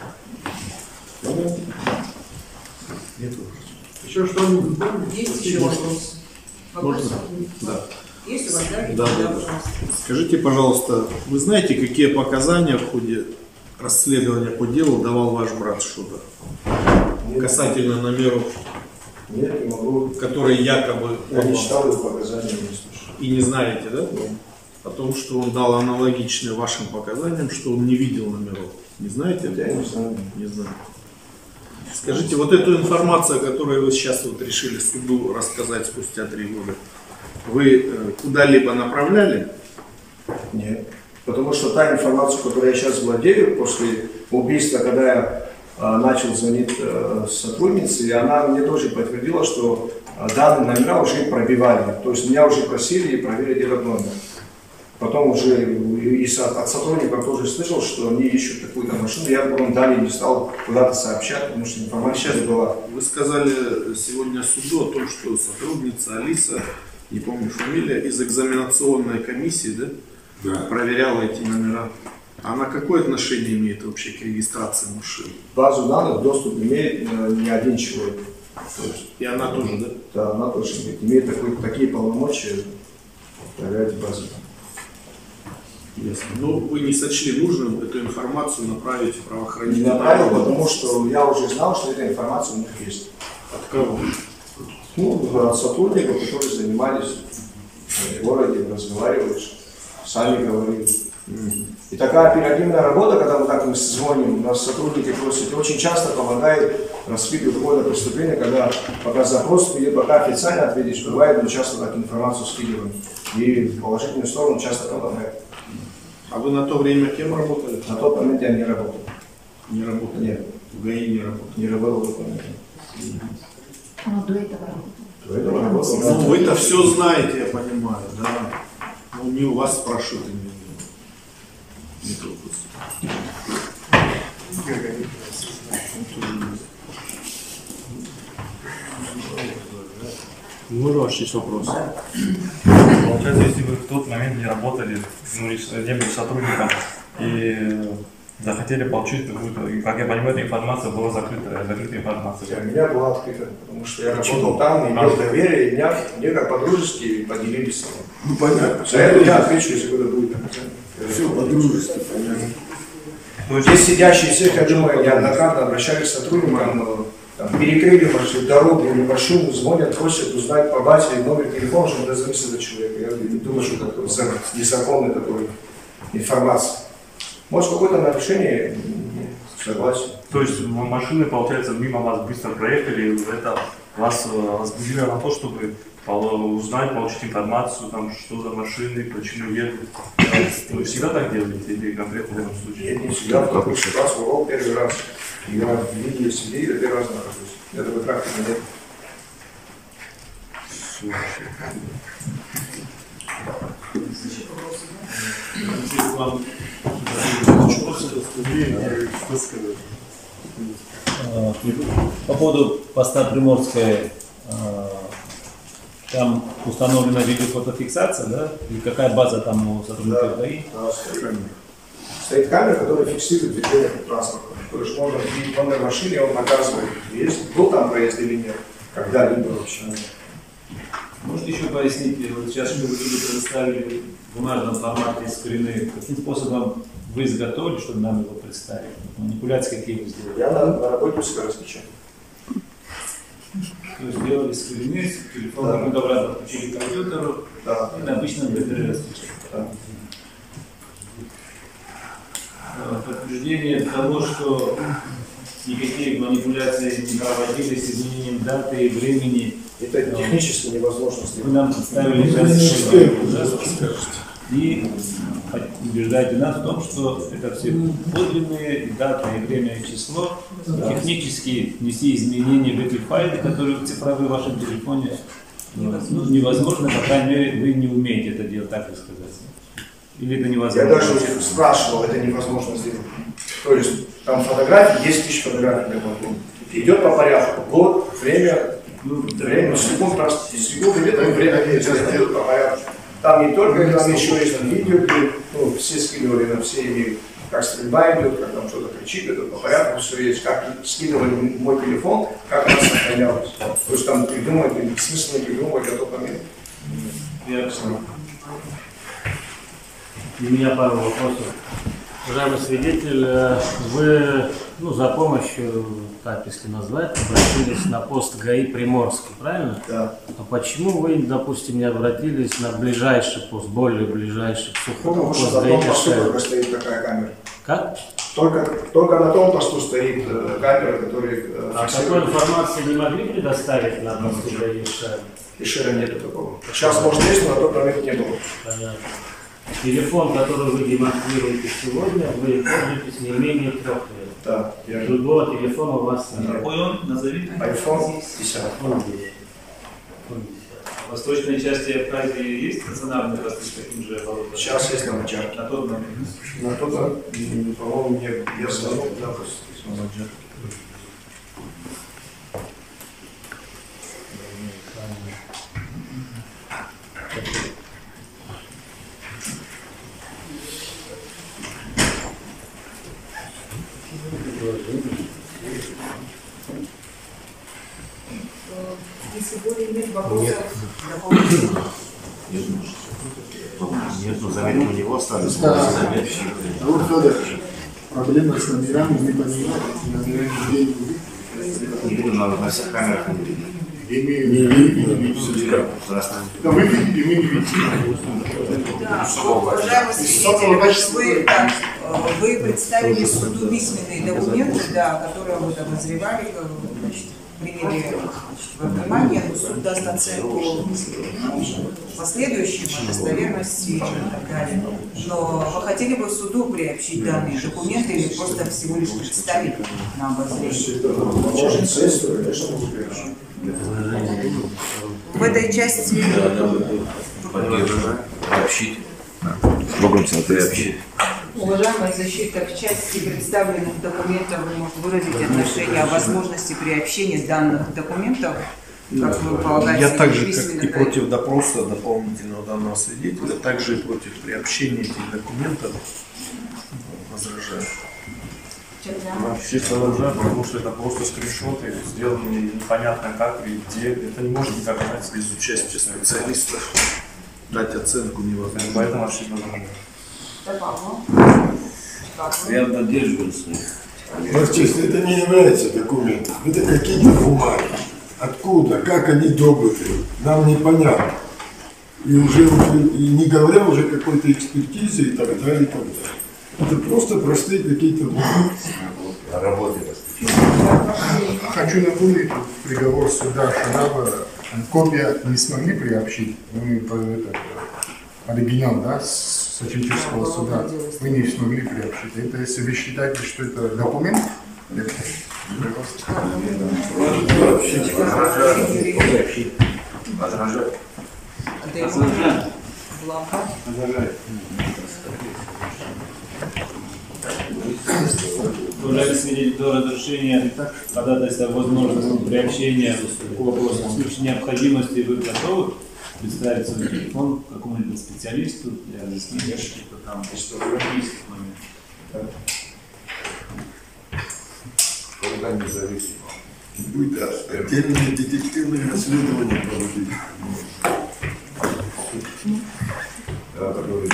Нет вопросов. Еще что-нибудь помните? Есть еще вопросы? Можно? Да. Есть у вас, да? Да, пожалуйста. Скажите, пожалуйста, вы знаете, какие показания в ходе расследования по делу давал ваш брат Шудер? Касательно номеров, Нет, не могу. которые якобы... Я не читал их показания, не слышал. И не знаете, да? Нет. О том, что он дал аналогичные вашим показаниям, что он не видел номеров. Не знаете? Я не знаю. Не знаю. Скажите, вот эту информацию, которую вы сейчас вот решили суду рассказать спустя 3 года, вы куда-либо направляли? Нет. Потому что та информация, которую я сейчас владею, после убийства, когда я начал звонить сотруднице, и она мне тоже подтвердила, что данные номера уже пробивали. То есть меня уже просили проверить этот номер. Потом уже от сотрудников тоже слышал, что они ищут какую-то машину. Я потом далее не стал куда-то сообщать, потому что информация сейчас была. Вы сказали сегодня суду о том, что сотрудница Алиса, не помню фамилия, из экзаменационной комиссии, да? Да. Проверяла эти номера. Она какое отношение имеет вообще к регистрации машин? Базу данных доступ имеет не один человек. И она тоже, да? Да, она тоже имеет такие полномочия проверять базу данных. Ясно. Но вы не сочли нужным эту информацию направить в правоохранительные Не направил, органы? потому что я уже знал, что эта информация у них есть. От кого? Ну, от сотрудников, которые занимались в городе, разговаривали, сами говорили. И такая оперативная работа, когда мы звоним, нас сотрудники просят, очень часто помогает раскрыть какое-то преступление, когда пока запрос или пока официально ответишь, бывает, мы часто так информацию скидываем. И в положительную сторону часто помогает. А вы на то время кем работали? На тот момент я не работал. Не работали? Нет. В ГАИ не работали? Не работал в тот момент. Но до этого работал. До этого работал. Ну, вы-то все знаете, я понимаю, да. Ну, не у вас спрашивают именно. Можно ваш есть вопрос? Получается, если вы в тот момент не работали, ну, не были сотрудником и захотели получить какую-то, как я понимаю, эта информация была закрытая информация. У меня была открыта, потому что я работал там, имел доверие, и мне как по-дружески поделились. Ну понятно. За это я отвечу, если кто-то будет. Все по-дружески, понятно. Здесь сидящие все, я думаю, неоднократно обращались к сотрудникам, перекрыли маршрут, дорогу небольшую, звонят, просят узнать по базе номер телефона, чтобы дозвониться до человека. Я думаю, что это незаконная такой информация. Может, какое-то нарушение, согласен. То есть машины, получается, мимо вас быстро проехали, это вас возбудило на то, чтобы узнать, получить информацию, там, что за машины, почему едут. Вы всегда так делаете или конкретно в этом случае? Нет, не всегда, потому что раз урок первый раз. Я видел себе, я первый раз нахожусь. Этого практики нет. По поводу поста Приморская, там установлена видеофотофиксация, да? И какая база там у сотрудников ГАИ? Да, стоит камера, которая фиксирует движение транспорта. То есть можно видеть номер машины, и он показывает, есть, был там проезд или нет, когда-либо вообще. Можете еще пояснить, вот сейчас что вы предоставили в бумажном формате скрины, каким способом вы изготовили, чтобы нам его представить? Манипуляции какие вы сделали? Я на работе скоростничаю. То есть сделали скрины, телефонный фотоаппарат подключили к компьютеру, да, и на обычном БТР распечатали. Да. Подтверждение того, что никакие манипуляции не проводились с изменением даты и времени. Это технически невозможно сделать. Вы нам представили разрешение, и убеждаете нас в том, что это все подлинные, и дата, и время, и число. Технически внести изменения в эти файлы, которые цифровые в вашем телефоне, невозможно, по крайней мере, вы не умеете это делать, так сказать. Или это невозможно? Я даже спрашивал, это невозможно сделать. То есть там фотографии, 10 тысяч фотографий на балконе. Идет по порядку. Год, время, секунды нет, время идет по порядку. Там не только, там еще есть видео, где все скидывали, на все имеют, как стрельба идет, как там что-то кричит, это по порядку все есть, как скидывали мой телефон, как она сохранялась. То есть там придумывать, смысл не придумывать, а тот момент. Ясно. У меня пару вопросов. Уважаемый свидетель, вы за помощью, так если назвать, обратились на пост ГАИ Приморский, правильно? Да. А почему вы, допустим, не обратились на ближайший пост, более ближайший к Сухому, потому что на том посту только стоит такая камера. Как? Только на том посту стоит камера, которая такой информации не могли предоставить на посту ГАИ Ишера? Ишера нету такого. Сейчас, может, есть, но на тот момент не было. Понятно. Телефон, который вы демонстрируете сегодня, вы пользуетесь не менее 3 лет. Да. Другого телефона у вас нет. Какой он? Назовите. iPhone 10. В восточной части Абхазии есть стационарный посты с таким же оборудованием? Сейчас есть на Маджарке. На тот момент? На тот момент, по-моему, не было. Я сказал, да, на Маджарке. Если более нет вопросов, Нет, но заметки у него остались. Вот, Федор, проблема с номерами не понимаю. Номерами людей не видно, надо на всех камерах не видно. не видно. Да вы видите, мы не видим. да, уважаемый свидетель, вы представили суду письменные документы, да, которые вы подозревали, приняли во внимание, но суд даст оценку последующим, достоверности и так далее. Но вы хотели бы суду приобщить данные документы или просто всего лишь представить на обозрение? В этой части... Приобщить. Трогаться, приобщить. Уважаемая защита, в части представленных документов вы можете выразить отношение о возможности приобщения данных документов, как вы полагаете, я также, как и против допроса дополнительного данного свидетеля, также и против приобщения этих документов возражаю. Вообще возражаю, потому что это просто скриншоты, сделанные непонятно как и где. Это не может никак знать Без участия специалистов дать оценку невозможно. Поэтому вообще возражаю. Я поддерживаю своих. Марчист, это не является документом, это какие-то бумаги. Откуда, как они добыты, нам непонятно. И уже и не говоря уже какой-то экспертизе и так далее, и так далее. Это просто простые какие-то работы. Хочу напомнить приговор суда Шараба. Копия не смогли приобщить. Мы оригинал, да, с Оченчевского суда. Вы не смогли приобщить. Это если вы считаете, что это документ? Уже свидетель до разрешения ходатайства возможного приобщения к вопросу. В случае необходимости вы готовы представить свой телефон какому-либо специалисту для разъяснения, что там есть момент. Когда независимо. Будет отдельное детективное расследование проводить. Да, который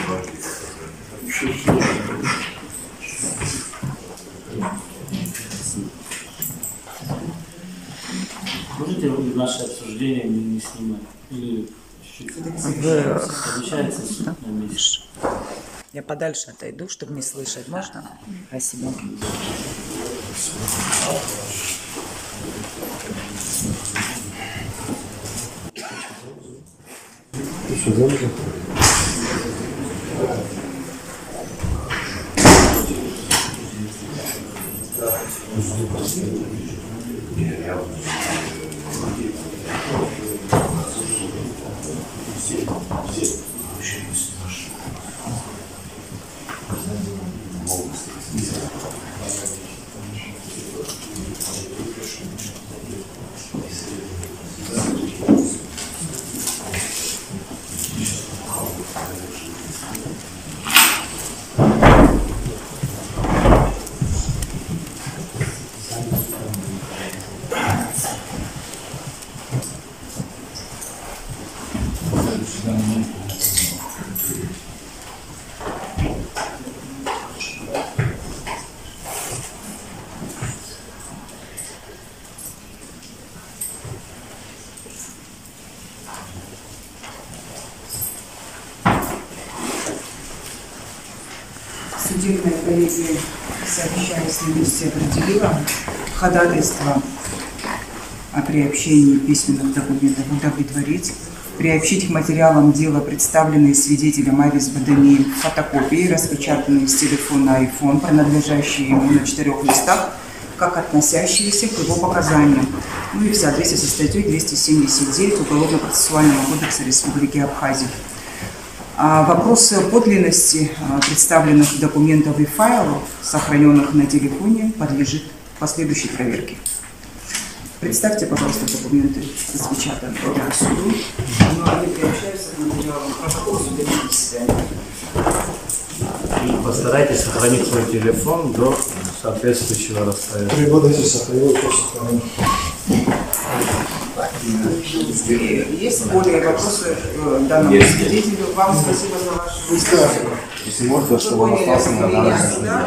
Можете вы наше обсуждение не снимать? Или получается на месте? Я подальше отойду, чтобы не слышать. Можно? Спасибо. Судебная коллегия, сообщаясь на месте, определила ходатайство о приобщении письменных документов удовлетворить, приобщить к материалам дела представленные свидетелем Арис Бадамием фотокопии, распечатанные с телефона iPhone, принадлежащие ему на 4 листах, как относящиеся к его показаниям, ну и в соответствии со статьей 279 Уголовно-процессуального кодекса Республики Абхазия. Вопросы подлинности представленных документов и файлов, сохраненных на телефоне, подлежит последующей проверке. Представьте, пожалуйста, документы, распечатанные для суду, но они приобщаются к материалам протокола судебного заседания. И постарайтесь сохранить свой телефон до соответствующего расстояния. 3 года здесь сохранил, то сохранил. Есть более вопросы к данному свидетелю? Вам спасибо за ваше высказывание. Если можно, чтобы он остался на данном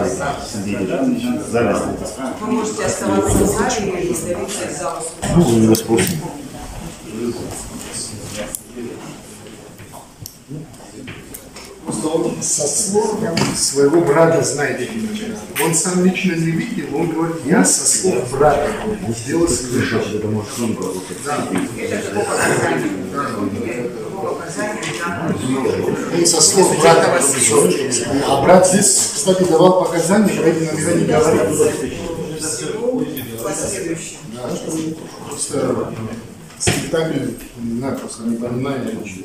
зале. Вы можете оставаться в зале или явиться в залу. Ну, не спросим. Просто он со слов своего брата знает эти материалы. Он сам лично не видел, он говорит, я со слов брата сделал совершенно. Это может не быть. Он со слов брата. А брат здесь, кстати, давал показания, про эти номера не говорил. Да, просто спектакль, не знаю, просто не понимаю ничего.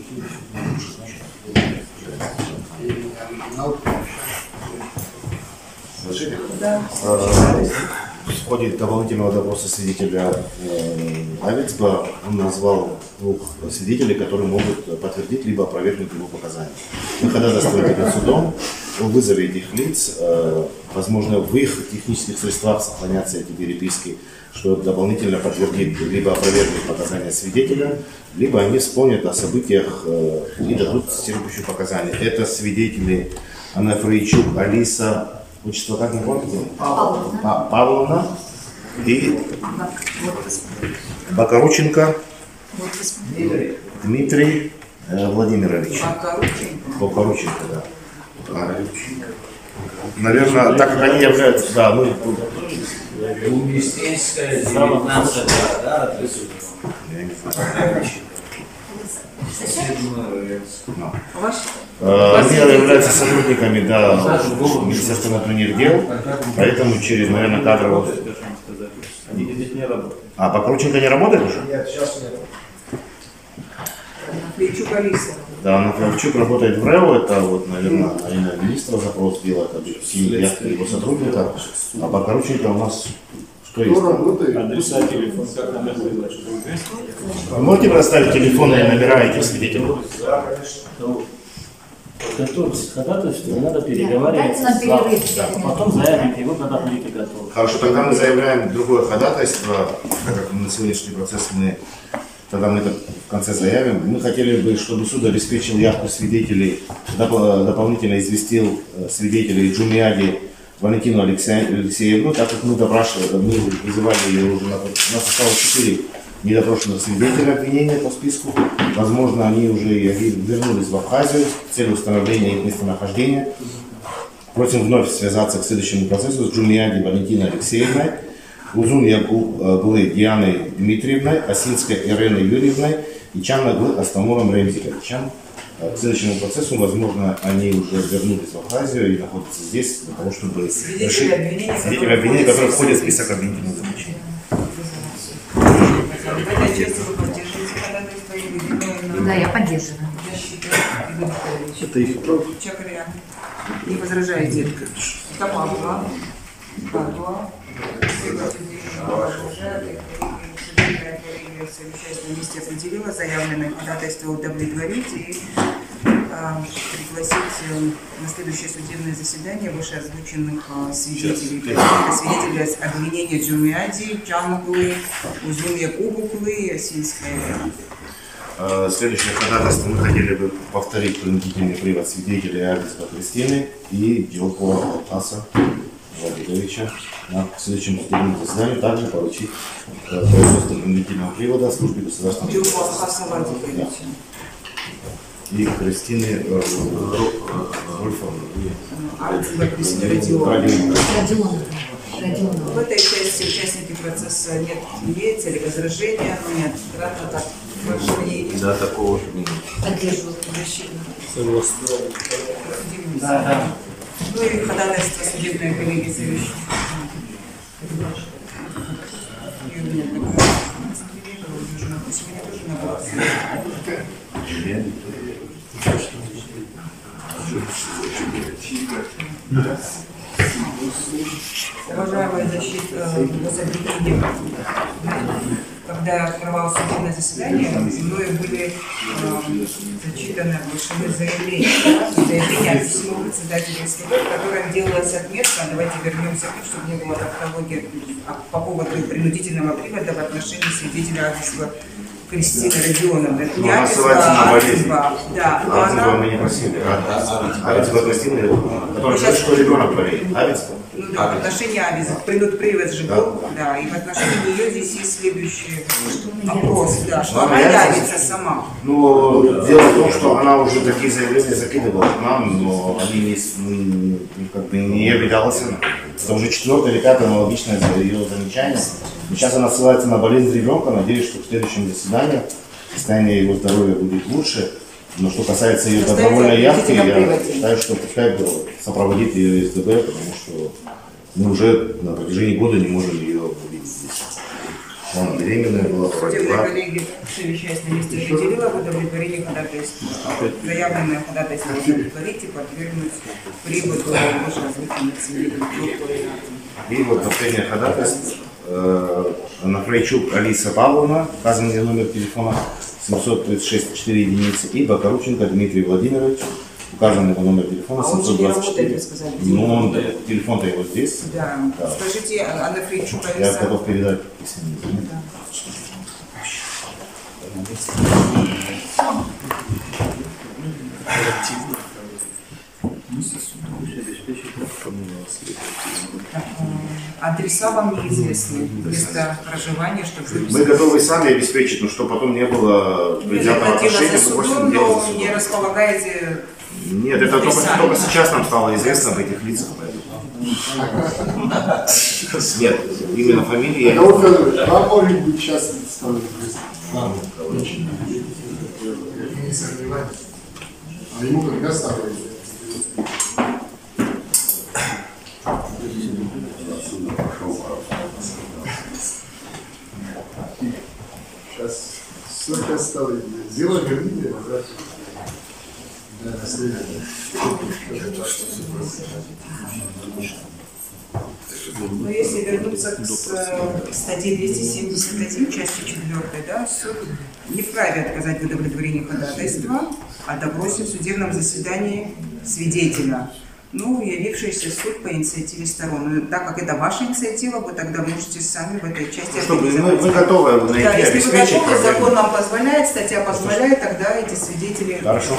В ходе дополнительного допроса свидетеля Авицба он назвал 2 свидетелей, которые могут подтвердить либо опровергнуть его показания. Мы ходатайствуем перед судом о вызове этих лиц. Возможно, в их технических средствах сохранятся эти переписки, что дополнительно подтвердит либо опровергнет показания свидетеля, либо они вспомнят о событиях и дадут стиркающие показания. Это свидетели Анна Фрейчук, Алиса, отчество как не помните? Павловна и Бакарученко Дмитрий Владимирович. Бакарученко, да. Наверное, так как они являются, да, ну, Уместинская, 19, да, адресу. Они являются сотрудниками, да, Министерства внутренних дел, поэтому через, наверное, кадровых... А Покрученко не работает уже? Нет, сейчас нет. Фейчук Алиса. Да, на Фейчук работает в РЭО, это вот, наверное, министра запрос делает, его сотрудника, а Покрученко у нас что есть? Адреса, телефон, как нам это выдать? Вы можете предоставить телефоны и номера этих свидетелей? Да, конечно. Готовьтесь к ходатайству, не надо переговаривать. Дайте нам перерыв. Потом заявите его, когда будете готовы. Хорошо, тогда мы заявляем другое ходатайство, так как на сегодняшний процесс тогда мы это в конце заявим. Мы хотели бы, чтобы суд обеспечил явку свидетелей, дополнительно известил свидетелей Джумиади Валентину Алексеевну, так как мы вызывали ее уже, у нас осталось 4 недопрошенных свидетелей обвинения по списку. Возможно, они уже вернулись в Абхазию с целью установления их местонахождения. Просим вновь связаться к следующему процессу с Джумиади Валентиной Алексеевной, Узун Ягулы Дианой Дмитриевной, Осинской Ириной Юрьевной и Чаннаглы Астамуром Ремзиковичем. К следующему процессу, возможно, они уже вернулись в Абхазию и находятся здесь для того, чтобы решить свидетели обвинения, которые входят в список обвинительных заключений. В этой части вы поддерживаете ходатайство или Да, я поддерживаю. Это их право. Чакарян. Не возражаете? Тамагла. Павла. Совещательное комиссия определила заявленное ходатайство удовлетворить и пригласить на следующее судебное заседание вышеозвученных свидетелей. Свидетели обвинения Джумиади, Чаннаглы, Узун Якубуклы и Осинская. Следующее ходатайство мы хотели бы повторить принудительный привод свидетелей Арбиска Кристины и Дилкова Алтаса Владимировича. На следующем судебном заседании также поручить производство принудительного привода службе государственного Дилкова Алтаса Владимировича. И Кристины Вольфовны. Арбиска Кристины Родионовна. В этой части участники процесса нет, имеется ли возражения, но нет. Так, да, такого же нет. поддерживают Согласен. Да. Ну и ходатайство судебной коллегии совещания. Уважаемая защита гособвинения, когда открывалось судебное заседание, мною были зачитаны, оглашены заявления от письма председателя СКБ, в котором делалась отметка, давайте вернемся к ним, чтобы не было тавтологии, по поводу принудительного привода в отношении свидетеля Арбиска Кристины Родионовны. Ну, она ссылается на болезнь. Да, но Арбиска мы не просили. Арбиска Кристины, который говорит, что ребенок болеет. Арбиска? Ну да, в отношении Авиза, привод же был, да, и в отношении нее здесь есть следующий вопрос, да, что она явится сама. Ну, дело в том, что она уже такие заявления закидывала к нам, но они как бы не являлась она. Это уже 4-е или 5-е аналогичное ее замечание. Сейчас она ссылается на болезнь ребенка, надеюсь, что в следующем заседании состояние его здоровья будет лучше. Но что касается ее добровольной явки, я считаю, что пускай сопроводит ее СДБ, потому что мы уже на протяжении года не можем ее увидеть здесь. Она беременная была, Судебная коллегия, совещаясь на месте, определила в удовлетворении ходатайства. Заявленное ходатайство удовлетворить и подвергнуть приводу вышеозвученных свидетелей. И вот последнее ходатайство. Нафрейчук Алиса Павловна, указанный номер телефона 736-4 единицы, и Бакарученко Дмитрий Владимирович, указанный номер телефона 724. Ну, телефон-то его здесь. Да. Скажите, Нафрейчук Алиса... Я готов передать письменный. Адреса вам неизвестны, место проживания, чтобы... Мы готовы сами обеспечить, но чтобы потом не было предвзятого отношения, за судом, но не располагаете Нет, это только сейчас нам стало известно об этих лицах. Нет, именно фамилии я не знаю. Вам может быть сейчас стало известно. Не сомневайтесь. А ему когда стало известно? Сейчас сколько стало известно. Дело Герминия, да? Да, наследие. Но если вернуться к статье 271, части 4, да, суд не вправе отказать в удовлетворении ходатайства, а допросе в судебном заседании свидетеля, явившийся в суд по инициативе сторон. Но так как это ваша инициатива, вы тогда можете сами в этой части вы готовы найти, да, если обеспечить? Вы готовы, закон нам позволяет, статья позволяет, тогда эти свидетели... Хорошо.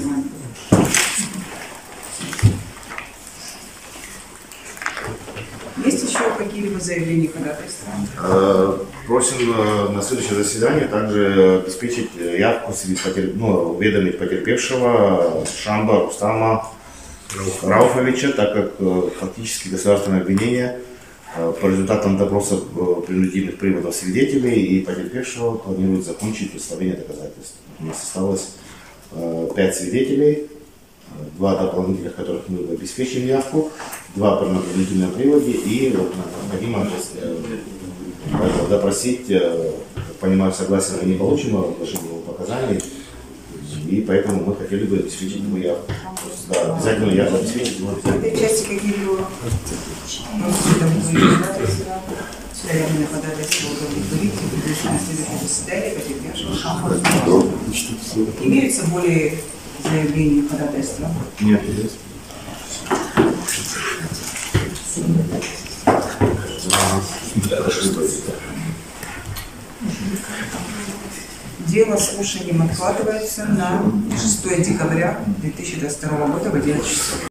Есть еще какие-либо заявления ходатайства? Просим на следующее заседание также обеспечить явку, уведомить потерпевшего Шамба Рустама Рауфовича, так как фактически государственное обвинение по результатам допроса принудительных приводов свидетелей и потерпевшего планирует закончить представление доказательств. У нас осталось 5 свидетелей, 2 дополнительных, которых мы обеспечим явку, 2 при принудительном приводе, и необходимо допросить, как понимаю, согласие мы не получим, мы предложим его показания, и поэтому мы хотели бы обеспечить ему явку. Да, обязательно явку обеспечить. В этой части какие-либо судебные ходатайства удовлетворить и предложить на следующее заседание потерпевшего Шамба. Имеются более заявления ходатайства? Нет. Дело слушанием откладывается на 6 декабря 2022 года в 11 часов.